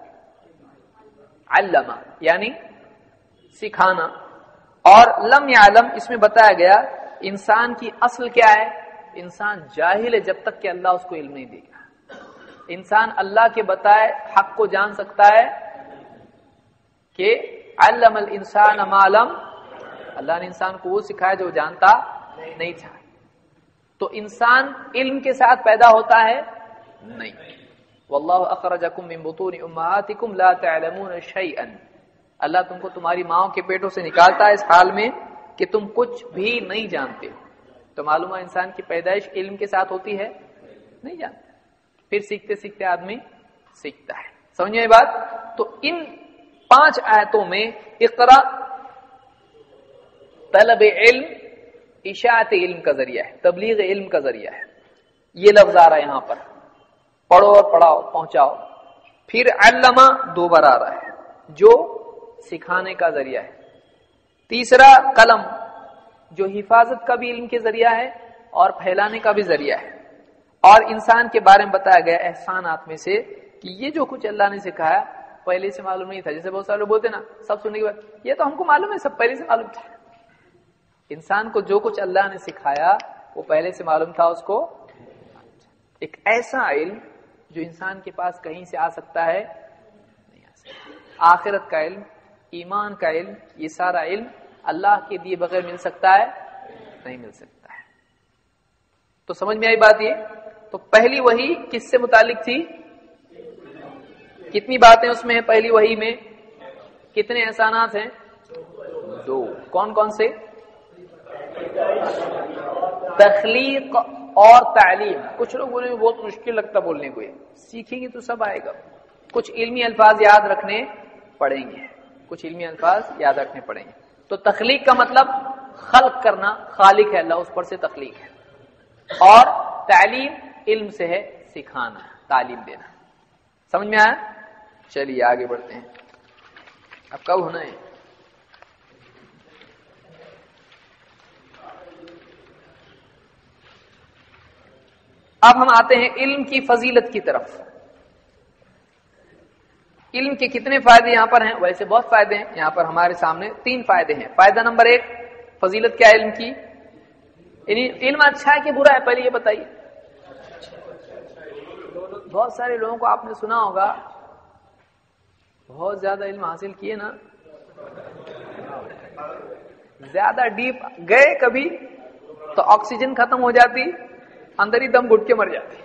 علمہ، یعنی سکھانا. اور لم یعلم اس میں بتایا گیا انسان کی اصل کیا ہے؟ انسان جاہل ہے جب تک کہ اللہ اس کو علم نہیں دے گا. انسان اللہ کے بتائے حق کو جان سکتا ہے کہ علم الانسان ما لم، اللہ نے انسان کو وہ سکھایا جو جانتا نہیں تھا. تو انسان علم کے ساتھ پیدا ہوتا ہے نہیں. واللہ اخرجکم من بطون امہاتکم لا تعلمون شیئا، اللہ تم کو تمہاری ماؤں کے پیٹوں سے نکالتا ہے اس حال میں کہ تم کچھ بھی نہیں جانتے. تو معلوم ہے انسان کی پیدائش علم کے ساتھ ہوتی ہے؟ نہیں جانتا. پھر سیکھتے سیکھتے آدمی سیکھتا ہے. سمجھے یہ بات؟ تو ان پانچ آیتوں میں اقرا طلب علم، اشاعت علم کا ذریعہ ہے، تبلیغ علم کا ذریعہ ہے. یہ لفظ آ رہا ہے یہاں پر، پڑھو اور پڑھاؤ پہنچاؤ. پھر علمہ دو بار آ رہا ہے جو سکھانے کا ذریعہ ہے. تیسرا قلم جو حفاظت کا بھی علم کے ذریعہ ہے اور پھیلانے کا بھی ذریعہ ہے. اور انسان کے بارے میں بتایا گیا احسانات میں سے کہ یہ جو کچھ اللہ نے سکھایا پہلے سے معلوم نہیں تھا. جیسے بہت سارے لوگ بولتے نا سب سننے کے بعد یہ تو ہم کو معلوم ہے، سب پہلے سے معلوم تھا. انسان کو جو کچھ اللہ نے سکھایا وہ پہلے سے معلوم تھا اس کو. ایک ایسا علم جو انسان کے پاس کہیں سے آ سکتا ہے نہیں آ سکتا. آخرت کا علم، ایمان کا علم، یہ سارا علم اللہ کے دیے بغیر مل سکتا ہے؟ نہیں مل سکتا ہے. تو سمجھ میں آئی بات یہ؟ تو پہلی وحی کس سے متعلق تھی؟ کتنی باتیں اس میں ہیں پہلی وحی میں؟ کتنے احسانات ہیں؟ دو. کون کون سے؟ تخلیق اور تعلیم. کچھ لوگ بولیں گے بہت مشکل لگتا بولنے کو، سیکھیں گے تو سب آئے گا. کچھ علمی الفاظ یاد رکھنے پڑیں گے، کچھ علمی الفاظ یاد رکھنے پڑیں گے. تو تخلیق کا مطلب خلق کرنا، خالق ہے اللہ، اس پر سے تخلیق ہے. اور تعلیم علم سے ہے، سکھانا، تعلیم دینا. سمجھ میں آیا؟ چلیے آگے بڑھتے ہیں. اب کب ہونا ہے؟ اب ہم آتے ہیں علم کی فضیلت کی طرف. علم کے کتنے فائدے یہاں پر ہیں؟ ویسے بہت فائدے ہیں. یہاں پر ہمارے سامنے تین فائدے ہیں. فائدہ نمبر ایک، فضیلت کیا ہے علم کی؟ یعنی علم اچھا ہے کہ برا ہے؟ پہلے یہ بتائیے. بہت سارے لوگوں کو آپ نے سنا ہوگا بہت زیادہ علم حاصل کیے نا، زیادہ ڈیپ گئے کبھی تو آکسیجن ختم ہو جاتی، اندر ہی دم گھٹ کے مر جاتی.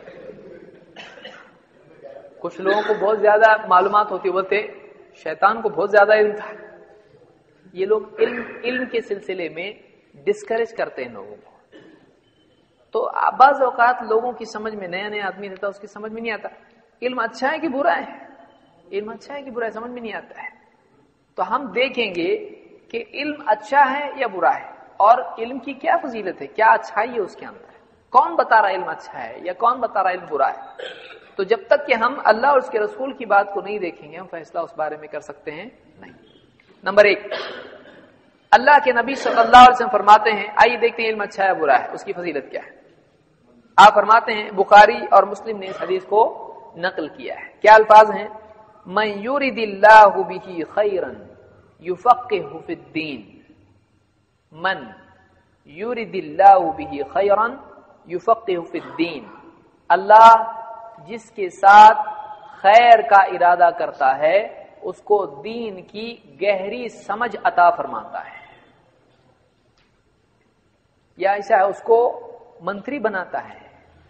کچھ لوگوں کو بہت زیادہ معلومات ہوتی، بولتے شیطان کو بہت زیادہ علم تھا. یہ لوگ علم علم کے سلسلے میں ڈسکریج کرتے ہیں لوگوں کو. تو بعض اوقات لوگوں کی سمجھ میں، نیا نیا آدمی رہتا اس کی سمجھ میں نہیں آتا علم اچھا ہے کہ برا ہے، علم اچھا ہے کہ برا ہے سمجھ میں نہیں آتا ہے. تو ہم دیکھیں گے کہ علم اچھا ہے یا برا ہے، اور علم کی کیا فضیلت ہے، کیا اچھائی ہے اس کے اندر. کون بتا رہا علم اچھا ہے یا کون بتا رہا علم برا ہے؟ تو جب تک کہ ہم اللہ اور اس کے رسول کی بات کو نہیں دیکھیں گے ہم فیصلہ اس بارے میں کر سکتے ہیں نہیں. نمبر ایک، اللہ کے نبی صلی اللہ علیہ وسلم فرماتے ہیں، آئیے دیکھتے ہیں علم اچھا ہے برا ہے، اس کی فضیلت کیا ہے. آپ فرماتے ہیں، بخاری اور مسلم نے اس حدیث کو نقل کیا ہے. کیا الفاظ ہیں؟ من یرد اللہ بہ خیرا یفقہہ فی الدین. من یرد اللہ بہ خیرا یفقہہ فی الدین. اللہ جس کے ساتھ خیر کا ارادہ کرتا ہے اس کو دین کی گہری سمجھ عطا فرماتا ہے. یا ایسا ہے اس کو मंत्री बनाता है,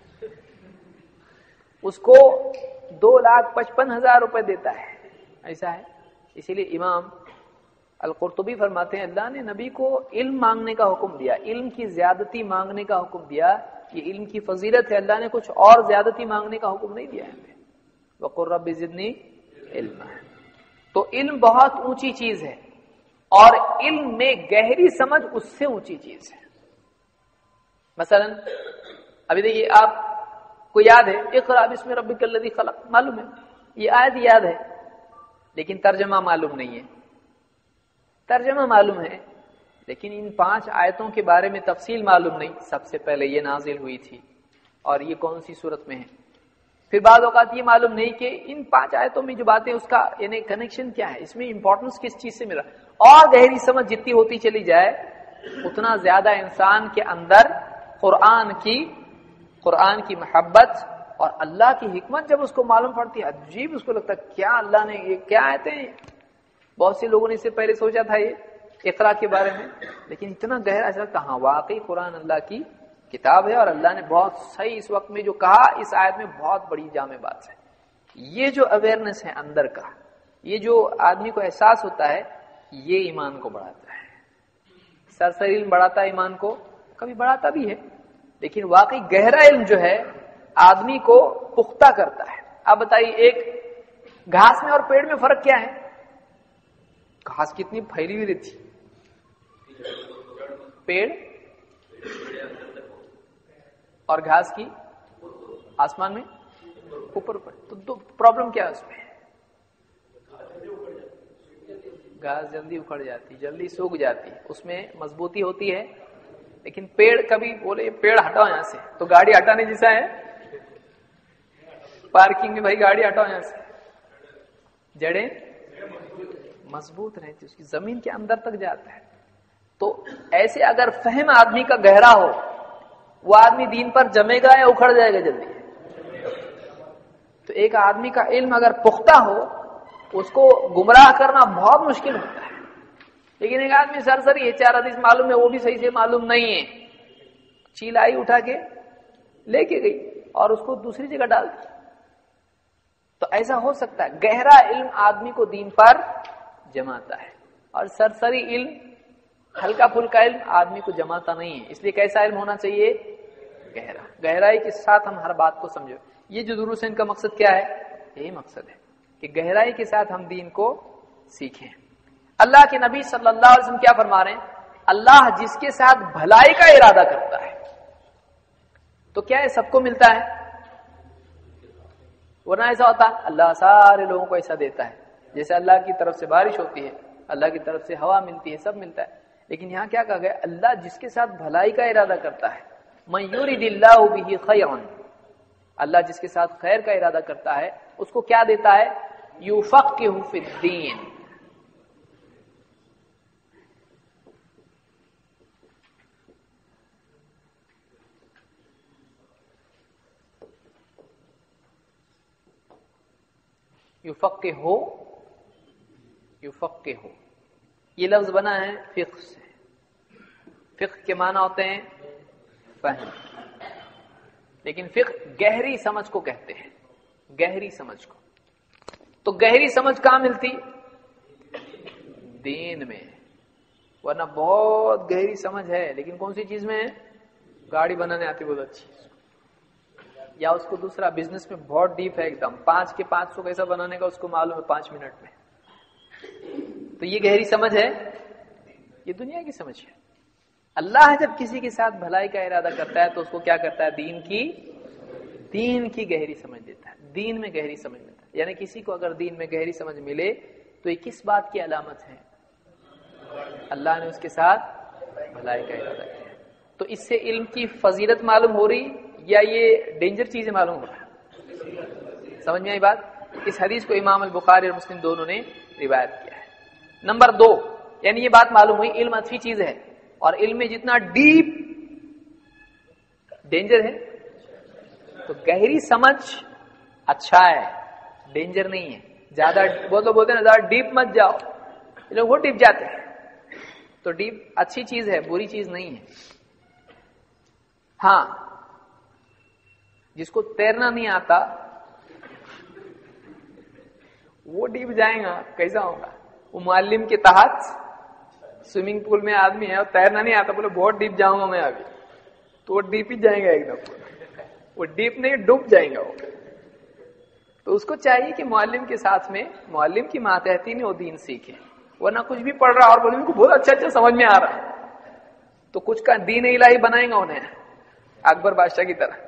उसको दो लाख पचपन हजार रुपए देता है, ऐसा है। इसीलिए इमाम अल-कुर्तुबी फरमाते हैं अल्लाह ने नबी को इल्म मांगने का हुक्म दिया, इल्म की ज्यादती मांगने का हुक्म दिया। ये इल्म की फजीलत है, अल्लाह ने कुछ और ज्यादती मांगने का हुक्म नहीं दिया है। वक़ुर रब्बि ज़िदनी इल्मा। तो इल्म बहुत ऊंची चीज है और इल्म में गहरी समझ उससे ऊंची चीज है। मसलन अभी देखिए, आपको याद है इक़रा बिस्मि रब्बिकल लज़ी खलक़, मालूम है, ये आयत याद है, लेकिन तर्जमा मालूम नहीं है। तर्जमा मालूम है लेकिन इन पांच आयतों के बारे में तफसील मालूम नहीं, सबसे पहले ये नाजिल हुई थी और ये कौन सी सूरत में है। फिर बाद औकात ये मालूम नहीं कि इन पांच आयतों में जो बातें उसका यानी कनेक्शन क्या है, इसमें इंपॉर्टेंस किस चीज से मिला। और गहरी समझ जितनी होती चली जाए उतना ज्यादा इंसान के अंदर कुरान की कुरान की मोहब्बत और अल्लाह की हिकमत जब उसको मालूम पड़ती है, अजीब उसको लगता है क्या अल्लाह ने ये क्या आयतें हैं। बहुत से लोगों ने इससे पहले सोचा था ये इक़रा के बारे में, लेकिन इतना गहरा ऐसा लगता हाँ वाकई कुरान अल्लाह की किताब है और अल्लाह ने बहुत सही इस वक्त में जो कहा इस आयत में बहुत बड़ी जामे बात है। ये जो अवेयरनेस है अंदर का, ये जो आदमी को एहसास होता है, ये ईमान को बढ़ाता है। सरसरी इल्म बढ़ाता है ईमान को, कभी बढ़ाता भी है, लेकिन वाकई गहरा इल्म जो है आदमी को पुख्ता करता है। आप बताइए एक घास में और पेड़ में फर्क क्या है? घास कितनी फैली हुई रहती, पेड़ और घास की आसमान में ऊपर ऊपर। तो, तो प्रॉब्लम क्या है उसमें? घास जल्दी उखड़ जाती, जल्दी सूख जाती, उसमें मजबूती होती है। लेकिन पेड़ कभी बोले पेड़ हटाओ यहां से, तो गाड़ी हटाने जैसा है। पार्किंग में भाई गाड़ी हटाओ यहां से, जड़ें मजबूत रहती, उसकी जमीन के अंदर तक जाता है। तो ऐसे अगर फहम आदमी का गहरा हो, वो आदमी दीन पर जमेगा या उखड़ जाएगा जल्दी। तो एक आदमी का इल्म अगर पुख्ता हो, उसको गुमराह करना बहुत मुश्किल होता है। लेकिन एक आदमी सरसरी है, चार हदीस मालूम है, वो भी सही से मालूम नहीं है, चील आई उठा के लेके गई और उसको दूसरी जगह डाल दी। तो ऐसा हो सकता है। गहरा इल्म आदमी को दीन पर जमाता है और सरसरी इल्म हल्का फुल्का इल्म आदमी को जमाता नहीं है। इसलिए कैसा इल्म होना चाहिए? गहरा। गहराई के साथ हम हर बात को समझो। ये जो दुरूस है इनका मकसद क्या है? यही मकसद है कि गहराई के साथ हम दीन को सीखें। अल्लाह के नबी सल्लल्लाहु अलैहि वसल्लम क्या फरमा रहे हैं? अल्लाह जिसके साथ भलाई का इरादा करता है, तो क्या है सबको मिलता है? वरना ऐसा होता अल्लाह सारे लोगों को ऐसा देता है, जैसे अल्लाह की तरफ से बारिश होती है, अल्लाह की तरफ से हवा मिलती है, सब मिलता है। लेकिन यहां क्या कहा गया? अल्लाह जिसके साथ भलाई का इरादा करता है, मन युरिदिल्लाहु बिही खैरन, अल्लाह जिसके साथ खैर का इरादा करता है उसको क्या देता है? युफक्किहु फिद्दीन। युफक्किहु युफक्किहु ये लफ्ज बना है फिक्र से। फिक्र के माना होते हैं फहम, लेकिन फिक्र गहरी समझ को कहते हैं, गहरी समझ को। तो गहरी समझ कहां मिलती? दीन में। वरना बहुत गहरी समझ है लेकिन कौन सी चीज में है? गाड़ी बनाने आती बहुत अच्छी, या उसको दूसरा बिजनेस में बहुत डीप है एकदम, पांच के पांच सौ कैसा बनाने का उसको मालूम है पांच मिनट में। तो ये गहरी समझ है, ये दुनिया की समझ है। अल्लाह जब किसी के साथ भलाई का इरादा करता है तो उसको क्या करता है? दीन की दीन की गहरी समझ देता है, दीन में गहरी समझ देता है। यानी किसी को अगर दीन में गहरी समझ मिले तो ये किस बात की अलामत है? अल्लाह ने उसके साथ भलाई का इरादा किया। तो इससे इल्म की फजीलत मालूम हो रही या ये डेंजर चीजें मालूम हो रहा? समझ में आई बात? इस हदीस को इमाम अल बुखारी और मुस्लिम दोनों ने रिवायत किया है। नंबर दो, यानी ये बात मालूम हुई इल्म अच्छी चीज है और इल्म में जितना डीप डेंजर है, तो गहरी समझ अच्छा है, डेंजर नहीं है। ज्यादा वो तो बोलते हैं ना ज्यादा डीप मत जाओ, ये लोग वो डीप जाते हैं। तो डीप अच्छी चीज है, बुरी चीज नहीं है। ہاں جس کو تیرنا نہیں آتا وہ ڈیب جائے گا، کیسا ہوگا؟ وہ معلم کے تحت سوئمنگ پول میں آدمی ہے اور تیرنا نہیں آتا، بولے بہت ڈیپ جاؤں گا میں ابھی، تو وہ ڈیپ ہی جائے گا ایک دم، وہ ڈیپ نہیں ڈوب جائے گا وہ۔ تو اس کو چاہیے کہ معلم کے ساتھ میں معلم کی ماتحتی میں وہ دین سیکھے، ورنہ کچھ بھی پڑھ رہا اور بولے کو بہت اچھا اچھا سمجھ میں آ رہا تو کچھ کا دین الہی بنائے گا انہیں اکبر بادشاہ کی طرح۔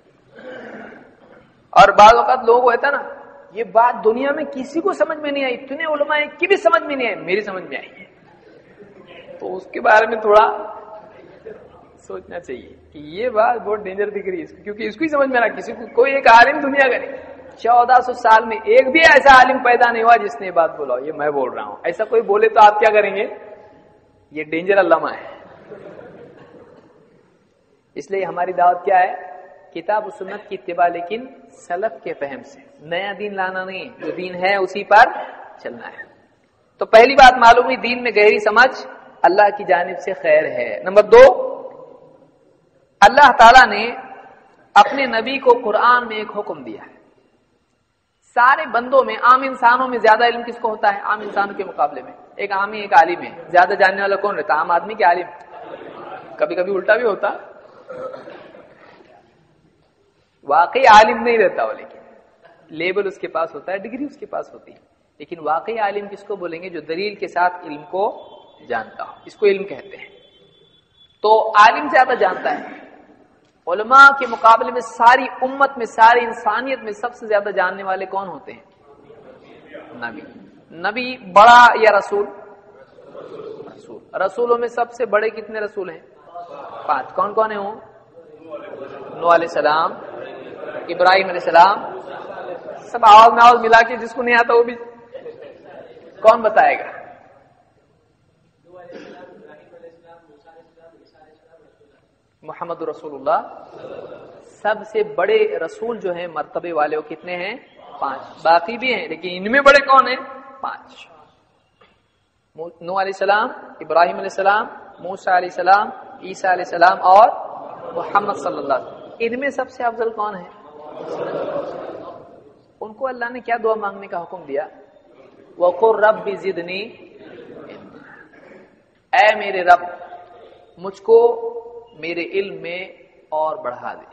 اور بعض اوقات لوگ ہوتا نا یہ بات دنیا میں کسی کو سمجھ میں نہیں آئی، اتنے علماء کی بھی سمجھ میں نہیں آئی، میری سمجھ میں آئی ہے، تو اس کے بارے میں تھوڑا سوچنا چاہیے کہ یہ بات بہت ڈینجر دکھ رہی ہے اس کو، کیونکہ اس کو ہی سمجھ میں آ رہا، کسی کو کوئی ایک عالم دنیا کا نہیں، چودہ سو سال میں ایک بھی ایسا عالم پیدا نہیں ہوا جس نے یہ بات بولا یہ میں بول رہا ہوں، ایسا کوئی بولے تو آپ کیا کریں گے؟ یہ ڈینجر علامہ ہے۔ اس لیے ہماری دعوت کیا ہے؟ کتاب و سنت کی اتباع، لیکن سلف کے فہم سے، نیا دین لانا نہیں، جو دین ہے اسی پر چلنا ہے۔ تو پہلی بات معلوم ہوئی دین میں گہری سمجھ اللہ کی جانب سے خیر ہے۔ نمبر دو، اللہ تعالی نے اپنے نبی کو قرآن میں ایک حکم دیا ہے۔ سارے بندوں میں، عام انسانوں میں زیادہ علم کس کو ہوتا ہے؟ عام انسانوں کے مقابلے میں ایک عامی ایک عالم ہے، زیادہ جاننے والا کون رہتا؟ عام آدمی کے عالم۔ کبھی کبھی الٹا بھی ہوتا، واقعی عالم نہیں رہتا وہ، لیکن لیبل اس کے پاس ہوتا ہے، ڈگری اس کے پاس ہوتی ہے، لیکن واقعی عالم کس کو بولیں گے؟ جو دلیل کے ساتھ علم کو جانتا ہو، اس کو علم کہتے ہیں۔ تو عالم زیادہ جانتا ہے، علماء کے مقابلے میں ساری امت میں، ساری انسانیت میں سب سے زیادہ جاننے والے کون ہوتے ہیں؟ نبی۔ نبی بڑا یا رسول؟ رسول۔ رسولوں میں سب سے بڑے کتنے رسول ہیں؟ پانچ۔ کون کون ہیں وہ؟ نوح علیہ السلام، ابراہیم علیہ السلام، سب آواز میں آواز ملا کے، جس کو نہیں آتا وہ بھی کون بتائے گا؟ محمد رسول اللہ۔ سب سے بڑے رسول جو ہیں مرتبے والے وہ کتنے ہیں؟ پانچ۔ باقی بھی ہیں لیکن ان میں بڑے کون ہیں؟ پانچ۔ نوح علیہ السلام، ابراہیم علیہ السلام، موسیٰ علیہ السلام، عیسیٰ علیہ السلام اور محمد صلی اللہ علیہ وسلم۔ ان میں سب سے افضل کون ہے؟ ان کو اللہ نے کیا دعا مانگنے کا حکم دیا؟ وَقُلْ رَبِّ زِدْنِي عِلْمًا، اے میرے رب مجھ کو میرے علم میں اور بڑھا دے۔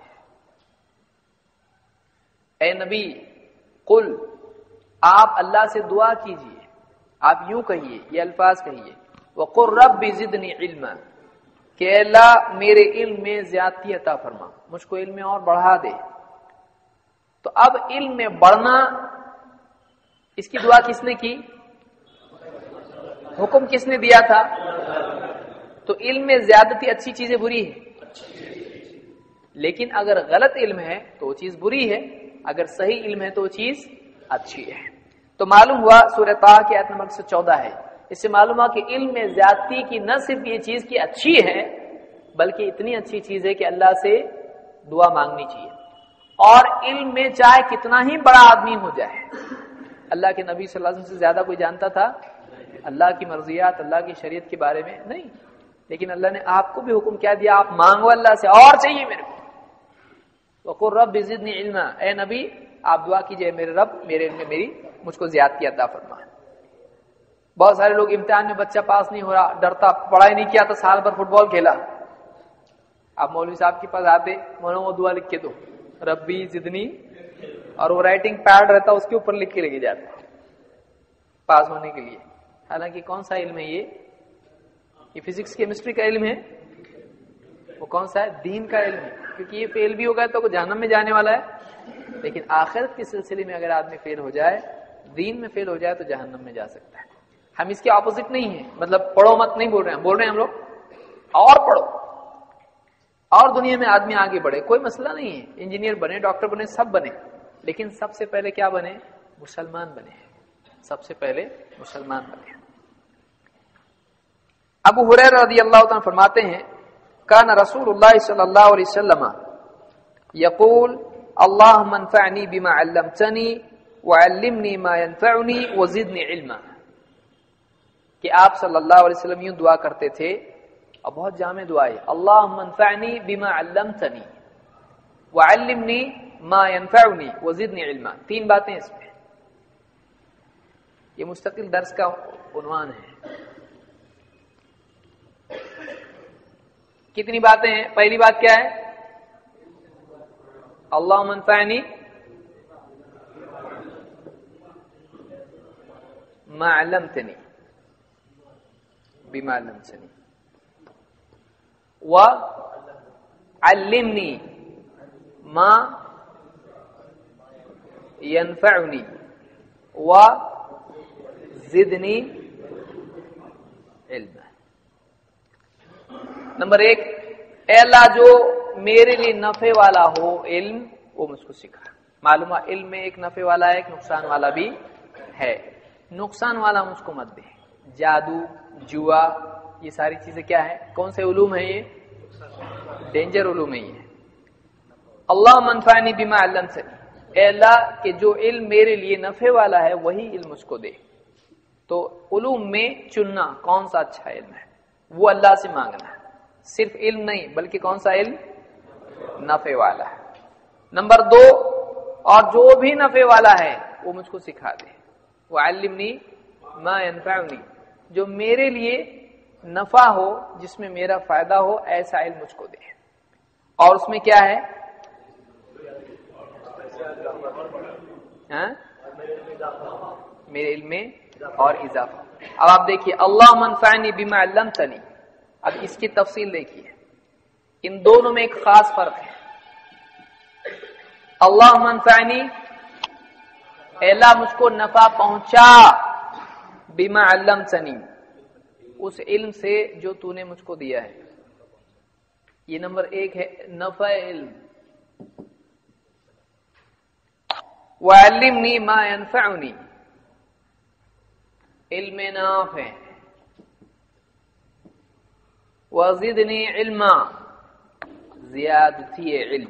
اے نبی قل، آپ اللہ سے دعا کیجئے، آپ یوں کہیے، یہ الفاظ کہیے، وَقُلْ رَبِّ زِدْنِي عِلْمًا، کہ اللہ میرے علم میں زیادتی عطا فرما، مجھ کو علم میں اور بڑھا دے۔ تو اب علم میں بڑھنا، اس کی دعا کس نے کی؟ حکم کس نے دیا تھا؟ تو علم میں زیادتی اچھی چیزیں بری ہے، لیکن اگر غلط علم ہے تو وہ چیز بری ہے، اگر صحیح علم ہے تو وہ چیز اچھی ہے۔ تو معلوم ہوا سورہ طٰ کی آیت نمبر ایک سو چودہ ہے، اس سے معلوم ہوا کہ علم میں زیادتی کی نہ صرف یہ چیز کی اچھی ہے، بلکہ اتنی اچھی چیز ہے کہ اللہ سے دعا مانگنی چاہیے۔ اور علم میں چاہے کتنا ہی بڑا آدمی ہو جائے، اللہ کے نبی صلی اللہ علیہ وسلم سے زیادہ کوئی جانتا تھا اللہ کی مرضیات، اللہ کی شریعت کے بارے میں؟ نہیں، لیکن اللہ نے آپ کو بھی حکم کیا دیا، آپ مانگو اللہ سے، اور چاہیے میرے کو۔ وَقُلْ رَبِّ زِدْنِي عِلْمًا، اے نبی آپ دعا کیجئے میرے رب میرے علم میں میری مجھ کو زیادتی عطا فرما۔ بہت سارے لوگ امتحان میں بچہ پاس نہیں ہو رہا، ڈرتا، پڑھائی نہیں کیا تو سال بھر فٹ بال کھیلا، آپ مولوی صاحب کے پاس آتے، مولو وہ دعا لکھ کے دو، ربی زدنی، اور وہ رائٹنگ پیڈ رہتا اس کے اوپر لکھ کے لے جاتا پاس ہونے کے لیے۔ حالانکہ کون سا علم ہے یہ؟ یہ فزکس کیمسٹری کا علم ہے، وہ کون سا ہے؟ دین کا علم ہے، کیونکہ یہ فیل بھی ہوگا تو جہنم میں جانے والا ہے، لیکن آخرت کے سلسلے میں اگر آدمی فیل ہو جائے، دین میں فیل ہو جائے تو جہنم میں جا سکتا ہے۔ ہم اس کے اپوزٹ نہیں ہیں، مطلب پڑھو مت نہیں بول رہے ہیں، بول رہے ہیں ہم لوگ اور پڑھو اور دنیا میں آدمی آگے بڑھے، کوئی مسئلہ نہیں ہے، انجینئر بنے، ڈاکٹر بنے، سب بنے، لیکن سب سے پہلے کیا بنے؟ مسلمان بنے، سب سے پہلے مسلمان بنے۔ ابو ہریرہ رضی اللہ عنہ فرماتے ہیں کان رسول اللہ صلی اللہ علیہ وسلم یقول اللہم انفعنی بما علمتنی وعلمنی ما ينفعنی وزدنی علما، کہ آپ صلی اللہ علیہ وسلم یوں دعا کرتے تھے اور بہت جامع دعا ہے، اللہم انفعنی بما علمتنی وعلمنی ما ينفعنی وزدنی علما. تین باتیں اس میں، یہ مستقل درس کا عنوان ہے. کتنی باتیں ہیں؟ پہلی بات کیا ہے؟ اللہم انفعنی ما علمتنی بما علمتنی وعلمنی ما ينفعنی وزدنی علما. نمبر ایک، اے اللہ جو میرے لیے نفع والا ہو علم وہ مجھ کو سکھا. معلوم ہے علم میں ایک نفع والا ہے، ایک نقصان والا بھی ہے. نقصان والا مجھ کو مت دے. جادو، جوا، یہ ساری چیزیں کیا ہے؟ کون سے علوم ہیں؟ یہ ڈینجر علوم ہے. یہ اللہم انفعنی بما علمتنی، اے اللہ کہ جو علم میرے لیے نفع والا ہے وہی علم مجھ کو دے. تو علوم میں چننا کون سا اچھا علم ہے وہ اللہ سے مانگنا ہے. صرف علم نہیں بلکہ کون سا علم؟ نفع والا ہے. نمبر دو، اور جو بھی نفع والا ہے وہ مجھ کو سکھا دے. وعلمنی ما ينفعنی، جو میرے لیے نفع ہو، جس میں میرا فائدہ ہو، ایسا علم مجھ کو دے. اور اس میں کیا ہے؟ ہاں؟ میرے علم میں اور اضافہ. اب آپ دیکھیے اللہم انفعنی بما علمتنی، اب اس کی تفصیل دیکھیے. ان دونوں میں ایک خاص فرق ہے. اللہم انفعنی، اے اللہ مجھ کو نفع پہنچا، بما علمتنی، اس علم سے جو تو نے مجھ کو دیا ہے. یہ نمبر ایک ہے نفع علم. وعلمنی ما ينفعنی، علم نافع. وزدنی علما، زیادتی علم.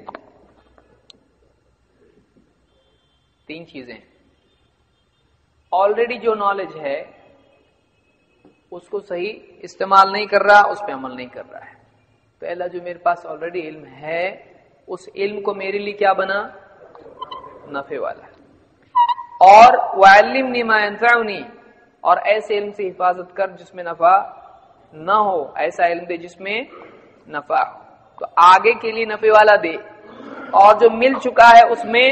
تین چیزیں. آلریڈی جو نالج ہے اس کو صحیح استعمال نہیں کر رہا، اس پہ عمل نہیں کر رہا ہے. تو اللہ جو میرے پاس آلریڈی علم ہے اس علم کو میرے لیے کیا بنا؟ نفع والا. اور وعلمنی ما ينفعنی، اور ایسے علم سے حفاظت کر جس میں نفع نہ ہو، ایسا علم دے جس میں نفع ہو. تو آگے کے لیے نفع والا دے، اور جو مل چکا ہے اس میں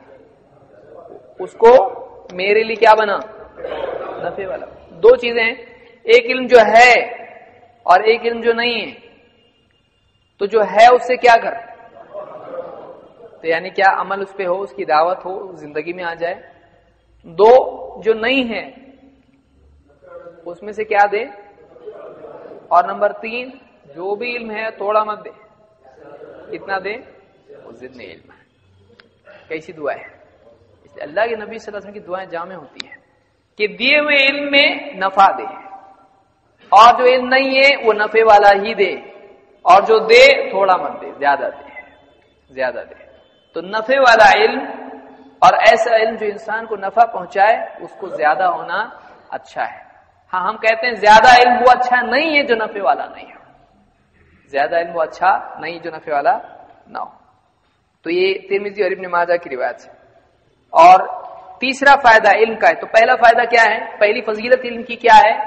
اس کو میرے لیے کیا بنا؟ نفع والا. دو چیزیں ہیں، ایک علم جو ہے اور ایک علم جو نہیں ہے. تو جو ہے اس سے کیا کر، تو یعنی کیا عمل اس پہ ہو، اس کی دعوت ہو، زندگی میں آ جائے. دو جو نہیں ہے اس میں سے کیا دے. اور نمبر تین، جو بھی علم ہے تھوڑا مت دے. کتنا دے؟ وہ زدنی علم ہے. کیسی دعا ہے؟ اس لیے اللہ کے نبی صلی اللہ علیہ وسلم کی دعائیں جامع ہوتی ہیں کہ دیے ہوئے علم میں نفع دے، اور جو علم نہیں ہے وہ نفع والا ہی دے، اور جو دے تھوڑا مت دے، زیادہ دے، زیادہ دے. تو نفع والا علم اور ایسا علم جو انسان کو نفع پہنچائے اس کو زیادہ ہونا اچھا ہے. ہاں ہم کہتے ہیں زیادہ علم وہ اچھا نہیں ہے جو نفع والا نہیں ہے. زیادہ علم وہ اچھا نہیں جو نفع والا نہ ہو. تو یہ ترمذی اور ابن ماجہ کی روایت ہے. اور تیسرا فائدہ علم کا ہے. تو پہلا فائدہ کیا ہے؟ پہلی فضیلت علم کی کیا ہے؟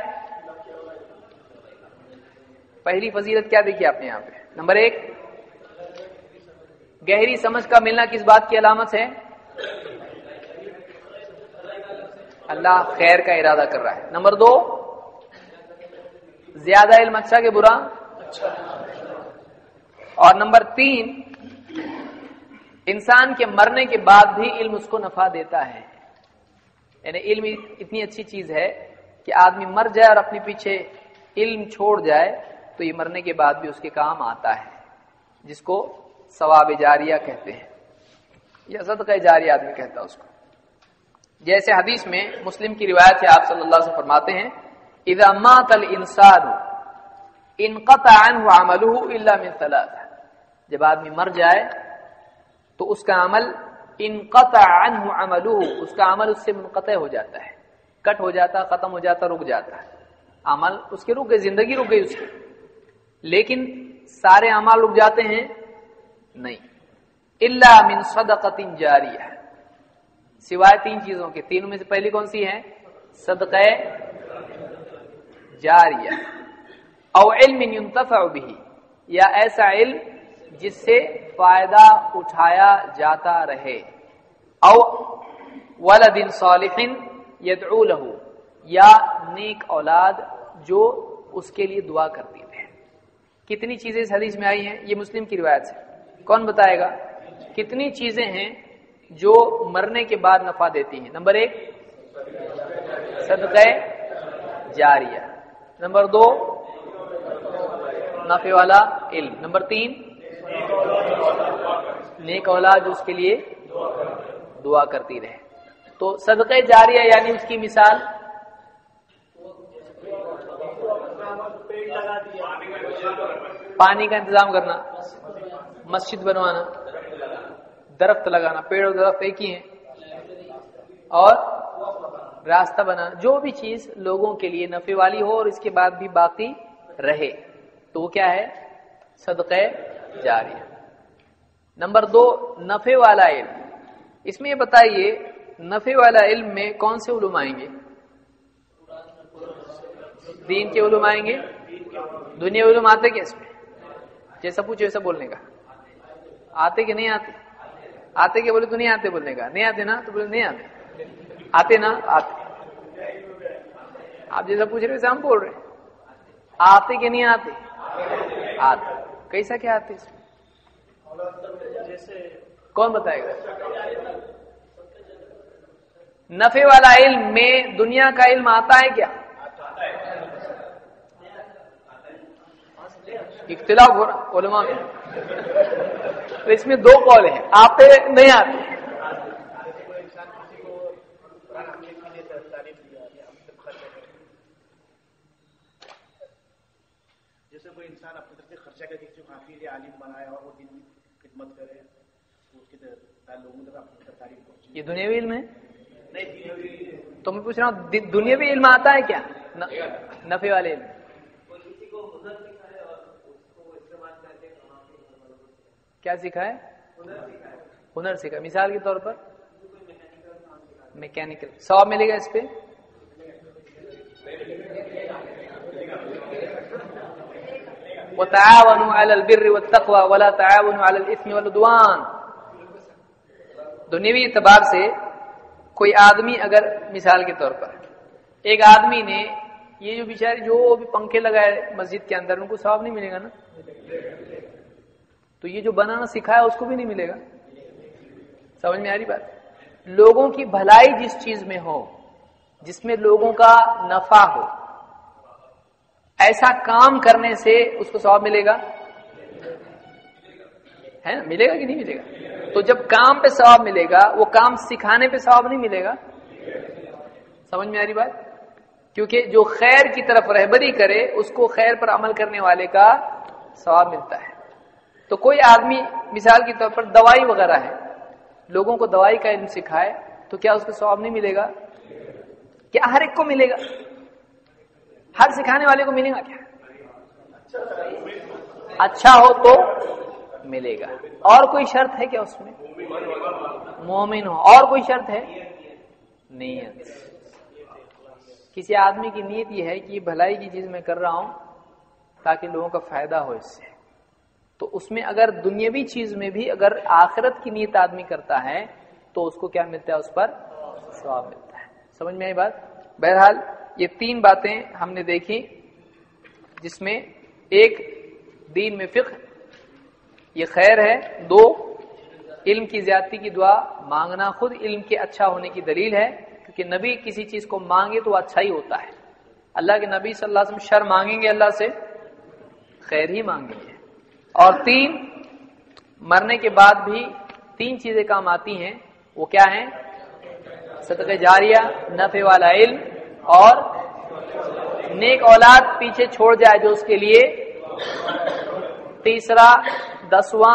پہلی فضیلت کیا دیکھیے آپ نے یہاں پہ؟ نمبر ایک، گہری سمجھ کا ملنا کس بات کی علامت ہے؟ اللہ خیر کا ارادہ کر رہا ہے. نمبر دو، زیادہ علم اچھا کہ برا؟ اور نمبر تین، انسان کے مرنے کے بعد بھی علم اس کو نفع دیتا ہے. یعنی علم اتنی اچھی چیز ہے کہ آدمی مر جائے اور اپنے پیچھے علم چھوڑ جائے تو یہ مرنے کے بعد بھی اس کے کام آتا ہے، جس کو ثواب جاریہ کہتے ہیں یا صدقہ جاریہ آدمی کہتا ہے اس کو. جیسے حدیث میں مسلم کی روایت ہے، آپ صلی اللہ علیہ وسلم فرماتے ہیں اذا مات الانسان انقطع عنه عمله الا من ثلاث، جب آدمی مر جائے تو اس کا عمل انقطع عنه عمله، اس کا عمل اس سے منقطع ہو جاتا ہے، کٹ ہو جاتا، ختم ہو جاتا، رک جاتا ہے. عمل اس کے رک گئی، زندگی رک گئی اس کی. لیکن سارے اعمال رک جاتے ہیں؟ نہیں. الا من صدقۃ جاریہ، سوائے تین چیزوں کے. تینوں میں سے پہلی کون سی ہے؟ صدقہ جاریہ. او علم ينتفع به، یا ایسا علم جس سے فائدہ اٹھایا جاتا رہے. او ولد صالح يدعو له، یا نیک اولاد جو اس کے لیے دعا کرتی رہے. کتنی چیزیں اس حدیث میں آئی ہیں؟ یہ مسلم کی روایت سے. کون بتائے گا کتنی چیزیں ہیں جو مرنے کے بعد نفع دیتی ہیں؟ نمبر ایک صدقہ جاریہ، نمبر دو نفع والا علم، نمبر تین نیک اولاد جو اس کے لیے دعا کرتی رہے. تو صدقہ جاریہ یعنی اس کی مثال پانی کا انتظام کرنا، مسجد بنوانا، درخت لگانا. پیڑ اور درخت ایک ہی ہیں. اور راستہ بنانا، جو بھی چیز لوگوں کے لیے نفع والی ہو اور اس کے بعد بھی باقی رہے تو وہ کیا ہے؟ صدقہ جاریہ. نمبر دو نفع والا علم. اس میں یہ بتائیے نفع والا علم میں کون سے علوم آئیں گے؟ دین کے علوم آئیں گے. دنیا علوم آتے کیا اس میں؟ جیسا پوچھو ویسا بولنے کا. آتے کہ نہیں آتے؟ آتے کہ بولے تو نہیں آتے بولنے کا. نہیں آتے نا تو بولے نہیں آتے. آتے نا آتے. آپ جیسا پوچھ رہے ویسے ہم بول رہے ہیں. آتے کہ نہیں آتے؟ آتے. کیسا کیا آتے اس میں؟ کون بتائے گا؟ نفع والا علم میں دنیا کا علم آتا ہے کیا؟ اختلاف ہو رہا علماء میں. تو اس میں دو قول ہیں، آتے نہیں آتے. جیسے کوئی انسان اپنی طرف سے خرچہ کر کے کسی کافی لیے عالم بنایا اور وہ دین کی خدمت کرے تو اس کی لوگوں تک اپنی طرف تعریف پہنچے. یہ دنیاوی علم ہے؟ تو میں پوچھ رہا ہوں دنیاوی علم آتا ہے کیا؟ نفع والے علم کیا سکھائے؟ ہنر سکھائے. مثال کے طور پر میکینیکل. ثواب ملے گا اس پہ؟ وَتَعَاوَنُوا عَلَى الْبِرِّ وَالتَّقْوَى وَلَا تَعَاوَنُوا عَلَى الْإِثْمِ وَالْعُدْوَانِ. دنیاوی اعتبار سے کوئی آدمی اگر مثال کے طور پر ایک آدمی نے یہ جو بیچارے جو بھی پنکھے لگائے مسجد کے اندر ان کو ثواب نہیں ملے گا نا. تو یہ جو بنانا سکھایا اس کو بھی نہیں ملے گا. سمجھ میں آ رہی بات؟ لوگوں کی بھلائی جس چیز میں ہو، جس میں لوگوں کا نفع ہو، ایسا کام کرنے سے اس کو ثواب ملے گا. ہے نا؟ ملے گا کہ نہیں ملے گا؟ تو جب کام پہ ثواب ملے گا وہ کام سکھانے پہ ثواب نہیں ملے گا. سمجھ میں آ رہی بات؟ کیونکہ جو خیر کی طرف رہبری کرے اس کو خیر پر عمل کرنے والے کا ثواب ملتا ہے. تو کوئی آدمی مثال کے طور پر دوائی وغیرہ ہے، لوگوں کو دوائی کا علم سکھائے تو کیا اس کو ثواب نہیں ملے گا؟ کیا ہر ایک کو ملے گا؟ ہر سکھانے والے کو ملے گا کیا؟ اچھا ہو تو ملے گا. اور کوئی شرط ہے کیا اس میں؟ مومن ہو. اور کوئی شرط ہے؟ نیت. کسی آدمی کی نیت یہ ہے کہ یہ بھلائی کی چیز میں کر رہا ہوں تاکہ لوگوں کا فائدہ ہو اس سے، تو اس میں اگر دنیاوی چیز میں بھی اگر آخرت کی نیت آدمی کرتا ہے تو اس کو کیا ملتا ہے؟ اس پر ثواب ملتا ہے. سمجھ میں آئی بات؟ بہرحال یہ تین باتیں ہم نے دیکھی جس میں ایک دین میں فقہ یہ خیر ہے، دو علم کی زیادتی کی دعا مانگنا خود علم کے اچھا ہونے کی دلیل ہے کیونکہ نبی کسی چیز کو مانگے تو اچھا ہی ہوتا ہے. اللہ کے نبی صلی اللہ علیہ وسلم شر مانگیں گے اللہ سے خیر ہی مانگیں گے. اور تین مرنے کے بعد بھی تین چیزیں کام آتی ہیں، وہ کیا ہیں؟ صدقہ جاریہ، نفع والا علم اور نیک اولاد پیچھے چھوڑ جائے جو اس کے لیے. تیسرا دسواں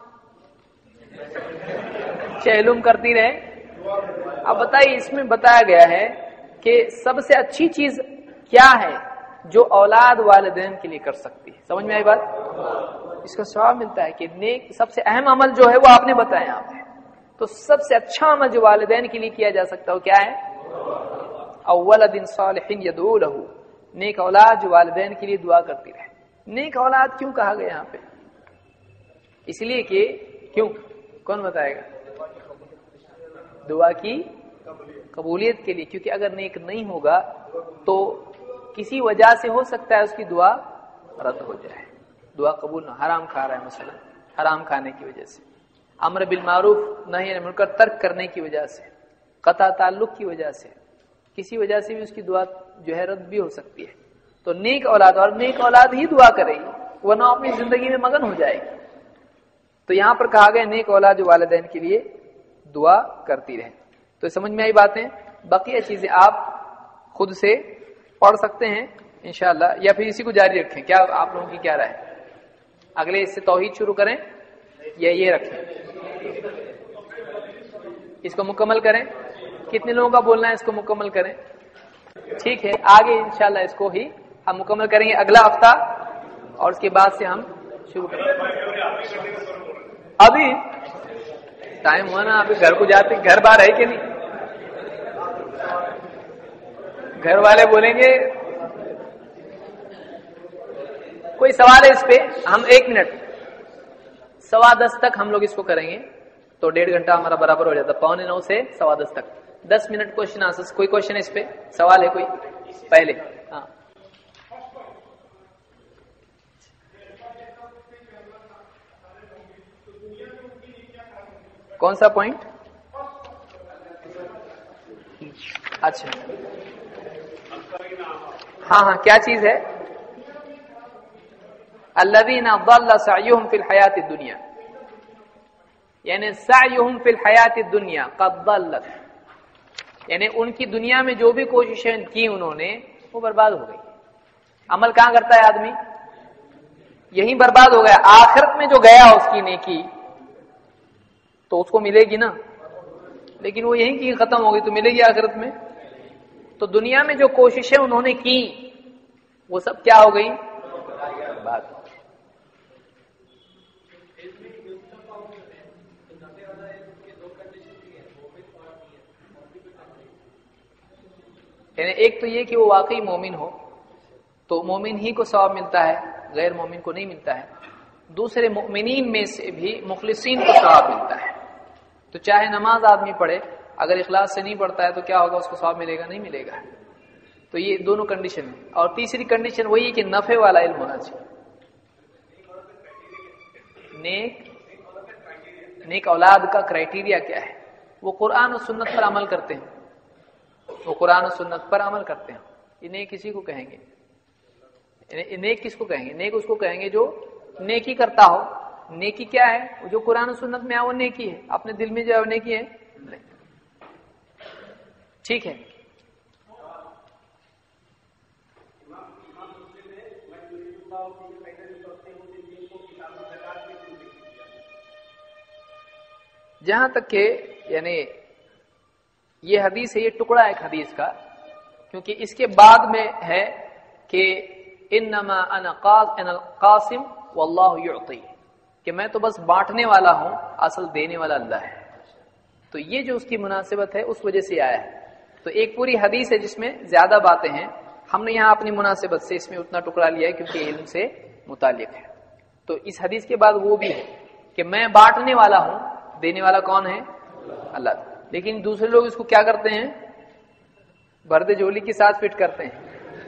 چہلم کرتی رہے. اب بتائیے اس میں بتایا گیا ہے کہ سب سے اچھی چیز کیا ہے جو اولاد والدین کے لیے کر سکتی ہے. سمجھ میں آئی بات؟ اس کا ثواب ملتا ہے کہ نیک سب سے اہم عمل جو ہے وہ آپ نے بتایا یہاں پہ. تو سب سے اچھا عمل جو والدین کے لیے کیا جا سکتا ہے وہ کیا ہے؟ اول دن صالح یدعو لہ، نیک اولاد جو والدین کے لیے دعا کرتی رہے. نیک اولاد کیوں کہا گیا یہاں پہ؟ اس لیے کہ کیوں، کون بتائے گا؟ دعا کی قبولیت کے لیے. کیونکہ اگر نیک نہیں ہوگا تو کسی وجہ سے ہو سکتا ہے اس کی دعا رد ہو جائے، دعا قبول نہ. حرام کھا رہا ہے مثلا، حرام کھانے کی وجہ سے، امر بالمعروف نہی عن المنکر ترک کرنے کی وجہ سے، قطع تعلق کی وجہ سے، کسی وجہ سے بھی اس کی دعا جو ہے رد بھی ہو سکتی ہے. تو نیک اولاد، اور نیک اولاد ہی دعا کرے گی ورنہ اپنی زندگی میں مگن ہو جائے گی. تو یہاں پر کہا گیا نیک اولاد جو والدین کے لیے دعا کرتی رہے. تو سمجھ میں آئی باتیں؟ بقیہ چیزیں آپ خود سے پڑھ سکتے ہیں انشاءاللہ، یا پھر اسی کو جاری رکھیں. کیا آپ لوگوں کی کیا رائے ہے؟ اگلے اس سے توحید شروع کریں یا یہ رکھیں؟ اس کو مکمل کریں. کتنے لوگوں کا بولنا ہے اس کو مکمل کریں؟ ٹھیک ہے، آگے انشاءاللہ اس کو ہی ہم مکمل کریں گے اگلا ہفتہ، اور اس کے بعد سے ہم شروع کریں گے. ابھی ٹائم ہوا نا، ابھی گھر کو جاتے، گھر باہر ہے کہ نہیں؟ گھر والے بولیں گے کوئی سوال ہے اس پہ؟ ہم ایک منٹ سوا دس تک ہم لوگ اس کو کریں گے، تو ڈیڑھ گھنٹہ ہمارا برابر ہو جاتا، پونے نو سے سوا دس تک. دس منٹ کوشچن آنسر. کوئی کوشچن ہے اس پہ؟ سوال ہے کوئی پہلے؟ ہاں کون سا پوائنٹ؟ اچھا ہاں ہاں کیا چیز ہے؟ الذین ضل سعیہم فی الحیات الدنیا، یعنی سعیہم فی الحیات الدنیا قد ضلت، یعنی ان کی دنیا میں جو بھی کوششیں کی انہوں نے وہ برباد ہو گئی. عمل کہاں کرتا ہے آدمی؟ یہی برباد ہو گیا. آخرت میں جو گیا اس کی نیکی تو اس کو ملے گی نا، لیکن وہ یہیں کی ختم ہو گئی تو ملے گی آخرت میں. تو دنیا میں جو کوششیں انہوں نے کی وہ سب کیا ہو گئی؟ برباد. یعنی ایک تو یہ کہ وہ واقعی مومن ہو تو مومن ہی کو ثواب ملتا ہے، غیر مومن کو نہیں ملتا ہے. دوسرے مومنین میں سے بھی مخلصین کو ثواب ملتا ہے. تو چاہے نماز آدمی پڑھے، اگر اخلاص سے نہیں پڑھتا ہے تو کیا ہوگا؟ اس کو ثواب ملے گا؟ نہیں ملے گا. تو یہ دونوں کنڈیشن ہے. اور تیسری کنڈیشن وہی ہے کہ نفع والا علم ہونا چاہیے. نیک نیک اولاد کا کرائٹیریا کیا ہے؟ وہ قرآن و سنت پر عمل کرتے ہیں، وہ قرآن و سنت پر عمل کرتے ہیں. یہ نیک کسی کو کہیں گے؟ نیک کس کو کہیں گے؟ نیک اس کو کہیں گے جو نیکی کرتا ہو. نیکی کیا ہے؟ جو قرآن و سنت میں ہے وہ نیکی ہے. اپنے دل میں جو ہے وہ نیکی ہے نہیں. ٹھیک ہے. جہاں تک کہ یعنی یہ حدیث ہے، یہ ٹکڑا ایک حدیث کا، کیونکہ اس کے بعد میں ہے کہ انما انا قاسم واللہ یعطی، کہ میں تو بس بانٹنے والا ہوں، اصل دینے والا اللہ ہے. تو یہ جو اس کی مناسبت ہے اس وجہ سے آیا ہے. تو ایک پوری حدیث ہے جس میں زیادہ باتیں ہیں، ہم نے یہاں اپنی مناسبت سے اس میں اتنا ٹکڑا لیا ہے کیونکہ علم سے متعلق ہے. تو اس حدیث کے بعد وہ بھی ہے کہ میں بانٹنے والا ہوں، دینے والا کون ہے؟ اللہ. لیکن دوسرے لوگ اس کو کیا کرتے ہیں؟ بردے جھولی کے ساتھ فٹ کرتے ہیں.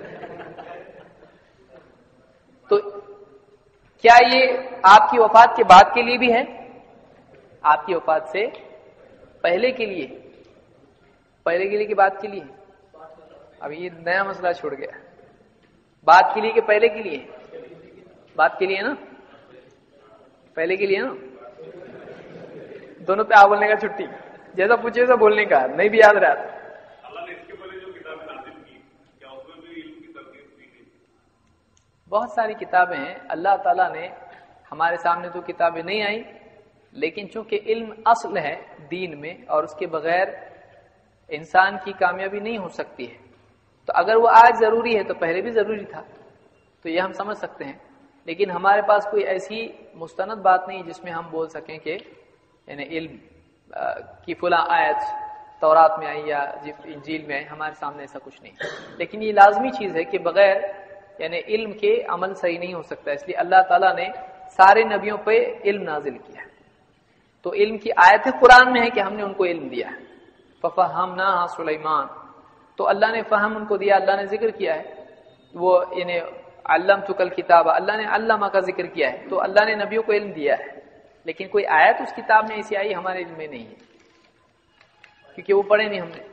تو کیا یہ آپ کی وفات کے بعد کے لیے بھی ہے؟ آپ کی وفات سے پہلے کے لیے؟ پہلے کے لیے کہ بعد کے لیے؟ اب یہ نیا مسئلہ چھوڑ گیا. بعد کے لیے کہ پہلے کے لیے؟ بعد کے لیے نا، پہلے کے لیے نا. دونوں پہ آ بولنے کا چھٹی، جیسا پوچھے ویسا بولنے کا، نہیں بھی یاد رہا. اللہ نے اس کے پہلے جو کتابیں نازل کی کیا اس میں بھی علم کی ترغیب دی گئی؟ بہت ساری کتابیں ہیں. اللہ تعالیٰ نے ہمارے سامنے تو کتابیں نہیں آئیں، لیکن چونکہ علم اصل ہے دین میں اور اس کے بغیر انسان کی کامیابی نہیں ہو سکتی ہے، تو اگر وہ آج ضروری ہے تو پہلے بھی ضروری تھا، تو یہ ہم سمجھ سکتے ہیں. لیکن ہمارے پاس کوئی ایسی مستند بات نہیں جس میں ہم بول سکیں کہ یعنی علم کی فلاں آیت تورات میں آئی یا انجیل میں آئی، ہمارے سامنے ایسا کچھ نہیں. لیکن یہ لازمی چیز ہے کہ بغیر یعنی علم کے عمل صحیح نہیں ہو سکتا، اس لیے اللہ تعالیٰ نے سارے نبیوں پہ علم نازل کیا. تو علم کی آیت قرآن میں ہے کہ ہم نے ان کو علم دیا ہے. فَفَهَّمْنَاهَا سُلَيْمَانَ، تو اللہ نے فہم ان کو دیا، اللہ نے ذکر کیا ہے. وہ یعنی علمتک الکتاب، اللہ نے علمہ کا ذکر کیا ہے، تو اللہ نے نبیوں کو علم دیا ہے. لیکن کوئی آیت اس کتاب میں ایسی آئی ہمارے علم میں نہیں ہے، کیونکہ وہ پڑھے نہیں ہم نے.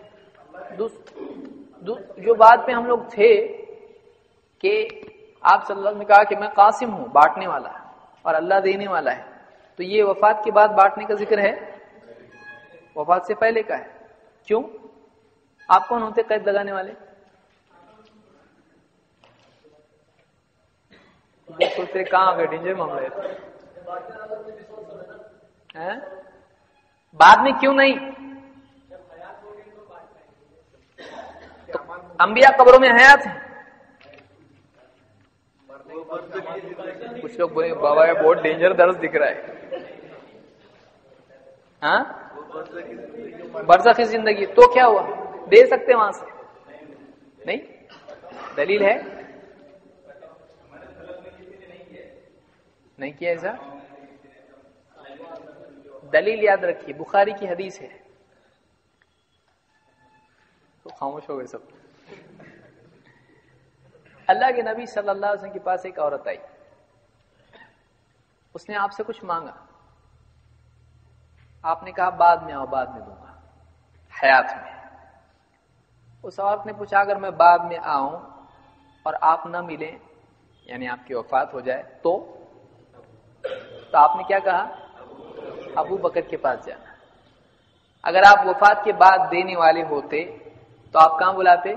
جو بات پہ ہم لوگ تھے کہ آپ صلی اللہ علیہ وسلم نے کہا کہ میں قاسم ہوں، بانٹنے والا، اور اللہ دینے والا ہے، تو یہ وفات کے بعد بانٹنے کا ذکر ہے، وفات سے پہلے کا ہے. کیوں؟ آپ کون ہوتے قید لگانے والے؟ سوچتے کہاں گئے ڈینجر معاملے ہیں؟ بعد میں کیوں نہیں؟ تو انبیاء قبروں میں حیات ہیں. کچھ لوگ بولے بابا یہ بہت ڈینجر درس دکھ رہا ہے. ہاں برزخی زندگی تو کیا ہوا؟ دے سکتے وہاں سے نہیں؟ دلیل ہے نہیں کیا ایسا؟ دلیل یاد رکھیے، بخاری کی حدیث ہے. تو خاموش ہو گئے سب. اللہ کے نبی صلی اللہ علیہ وسلم کے پاس ایک عورت آئی، اس نے آپ سے کچھ مانگا، آپ نے کہا بعد میں آؤ، بعد میں دوں گا حیات میں. اس عورت نے پوچھا اگر میں بعد میں آؤں اور آپ نہ ملیں، یعنی آپ کی وفات ہو جائے تو تو آپ نے کیا کہا؟ ابو بکر کے پاس جانا. اگر آپ وفات کے بعد دینے والے ہوتے تو آپ کہاں بلاتے؟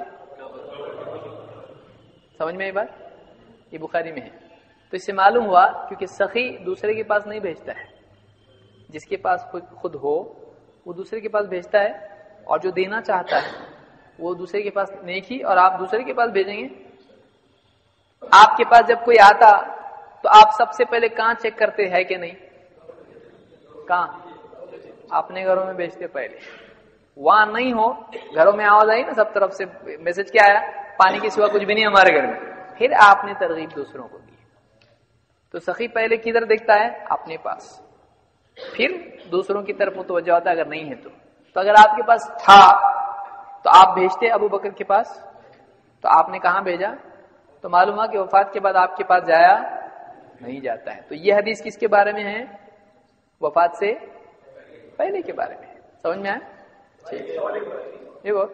سمجھ میں یہ بات؟ یہ بخاری میں ہے. تو اس سے معلوم ہوا کیونکہ سخی دوسرے کے پاس نہیں بھیجتا ہے، جس کے پاس خود ہو وہ دوسرے کے پاس بھیجتا ہے، اور جو دینا چاہتا ہے وہ دوسرے کے پاس نیکی، اور آپ دوسرے کے پاس بھیجیں گے. آپ کے پاس جب کوئی آتا تو آپ سب سے پہلے کہاں چیک کرتے ہیں کہ نہیں؟ کہاں؟ اپنے گھروں میں بھیجتے پہلے. وہاں نہیں ہو، گھروں میں آواز آئی نا سب طرف سے میسج کیا آیا؟ پانی کے سوا کچھ بھی نہیں ہمارے گھر میں. پھر آپ نے ترغیب دوسروں کو دی. تو سخی پہلے کدھر دیکھتا ہے؟ اپنے پاس، پھر دوسروں کی طرف متوجہ ہوتا ہے اگر نہیں ہے تو. تو اگر آپ کے پاس تھا تو آپ بھیجتے ابو بکر کے پاس، تو آپ نے کہاں بھیجا؟ تو معلوم ہوا کہ وفات کے بعد آپ کے پاس جایا نہیں جاتا ہے. تو یہ حدیث کس کے بارے میں ہے؟ وفات سے پہلے کے بارے میں. سمجھ میں آیا؟ یہ وہ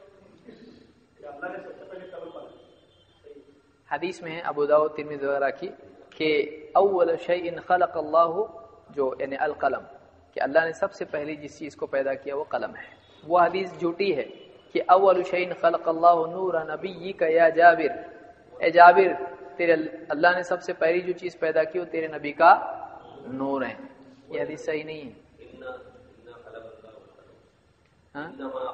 حدیث میں ہے ابو داؤد ترمذی وغیرہ کی کہ اول شیء خلق اللہ، جو یعنی القلم، کہ اللہ نے سب سے پہلی جس چیز کو پیدا کیا وہ قلم ہے. وہ حدیث جھوٹی ہے کہ اول شیء خلق اللہ نور نبیک یا جابر، اے جابر تیرے اللہ نے سب سے پہلی جو چیز پیدا کی وہ تیرے نبی کا نور ہے. یہ حدیث صحیح نہیں ہے. ہاں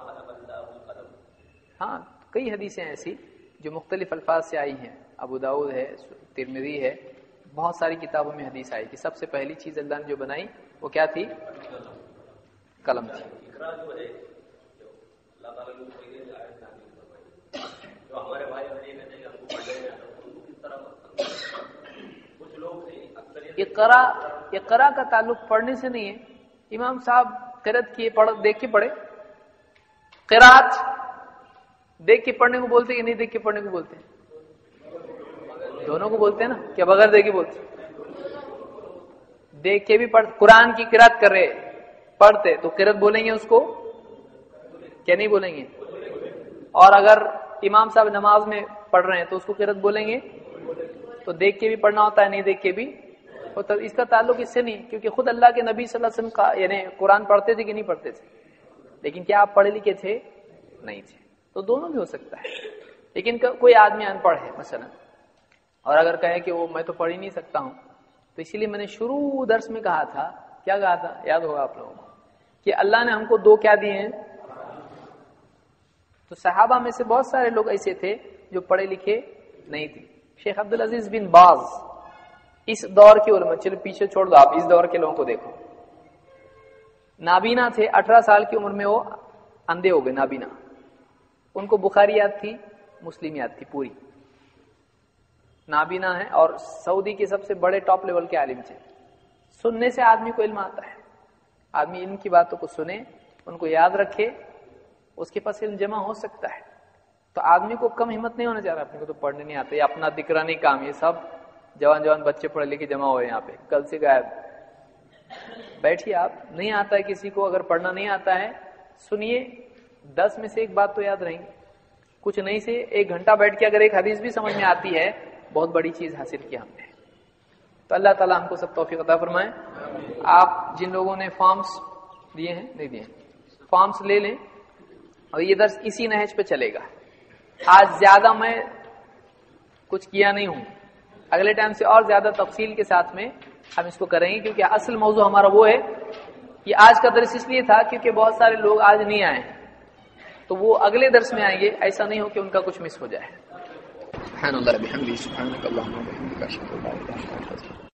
ہاں کئی حدیثیں ایسی جو مختلف الفاظ سے آئی ہیں. ابو داؤد ہے، ترمذی ہے، بہت ساری کتابوں میں حدیث آئی کہ سب سے پہلی چیز اللہ نے جو بنائی وہ کیا تھی؟ قلم تھی. اقرا اقرا کا تعلق پڑھنے سے نہیں ہے. امام صاحب قرات کیے، پڑھ دیکھ کے پڑھے. قرات دیکھ کے پڑھنے کو بولتے کہ نہیں دیکھ کے پڑھنے کو بولتے؟ دونوں کو بولتے ہیں نا، کیا بغیر دیکھ کے بولتے؟ دیکھ کے بھی پڑھ. قرآن کی قرات کر رہے پڑھتے تو قرات بولیں گے اس کو؟ کیا نہیں بولیں گے؟ اور اگر امام صاحب نماز میں پڑھ رہے ہیں تو اس کو قرات بولیں گے؟ تو دیکھ کے بھی پڑھنا ہوتا ہے، نہیں دیکھ کے بھی. تو اس کا تعلق اس سے نہیں، کیونکہ خود اللہ کے نبی صلی اللہ علیہ وسلم کا یعنی قرآن پڑھتے تھے کہ نہیں پڑھتے تھے؟ لیکن کیا آپ پڑھے لکھے تھے؟ نہیں تھے. تو دونوں بھی ہو سکتا ہے. لیکن کوئی آدمی ان پڑھ ہے مثلا، اور اگر کہے کہ وہ میں تو پڑھ ہی نہیں سکتا ہوں، تو اسی لیے میں نے شروع درس میں کہا تھا، کیا کہا تھا یاد ہوگا آپ لوگوں کو، کہ اللہ نے ہم کو دو کیا دیے ہیں؟ تو صحابہ میں سے بہت سارے لوگ ایسے تھے جو پڑھے لکھے نہیں تھے. شیخ عبدالعزیز بن باز اس دور کے علماء، چلو پیچھے چھوڑ دو، آپ اس دور کے لوگوں کو دیکھو. نابینا تھے، اٹھارہ سال کی عمر میں وہ اندھے ہو گئے، نابینا. ان کو بخاری یاد تھی، مسلم یاد تھی پوری. نابینا ہے اور سعودی کے سب سے بڑے ٹاپ لیول کے عالم تھے. سننے سے آدمی کو علم آتا ہے. آدمی علم کی باتوں کو سنے، ان کو یاد رکھے، اس کے پاس علم جمع ہو سکتا ہے. تو آدمی کو کم ہمت نہیں ہونا چاہ رہا، اپنے کو تو پڑھنے نہیں آتا، یہ اپنا دکرانی کام، یہ سب جوان جوان بچے پڑھے لکھے جمع ہوئے یہاں پہ، کل سے غائب. بیٹھیے، آپ نہیں آتا ہے کسی کو، اگر پڑھنا نہیں آتا ہے سنیے، دس میں سے ایک بات تو یاد رہیں گی. کچھ نہیں سے ایک گھنٹہ بیٹھ کے اگر ایک حدیث بھی سمجھ میں آتی ہے، بہت بڑی چیز حاصل کی ہم نے. تو اللہ تعالیٰ ہم کو سب توفیق عطا فرمائے. آپ جن لوگوں نے فارمز دیے ہیں، نہیں دیے فارمز لے لیں، اور یہ درس اسی نہج پہ چلے گا. آج زیادہ میں کچھ کیا نہیں ہوں، اگلے ٹائم سے اور زیادہ تفصیل کے ساتھ میں ہم اس کو کریں گے، کیونکہ اصل موضوع ہمارا وہ ہے. یہ آج کا درس اس لیے تھا کیونکہ بہت سارے لوگ آج نہیں آئے، تو وہ اگلے درس میں آئیں گے. ایسا نہیں ہو کہ ان کا کچھ مس ہو جائے. سبحان اللہ بحمدہ، سبحانک اللہم وبحمدک، اشہد ان لا الہ الا انت.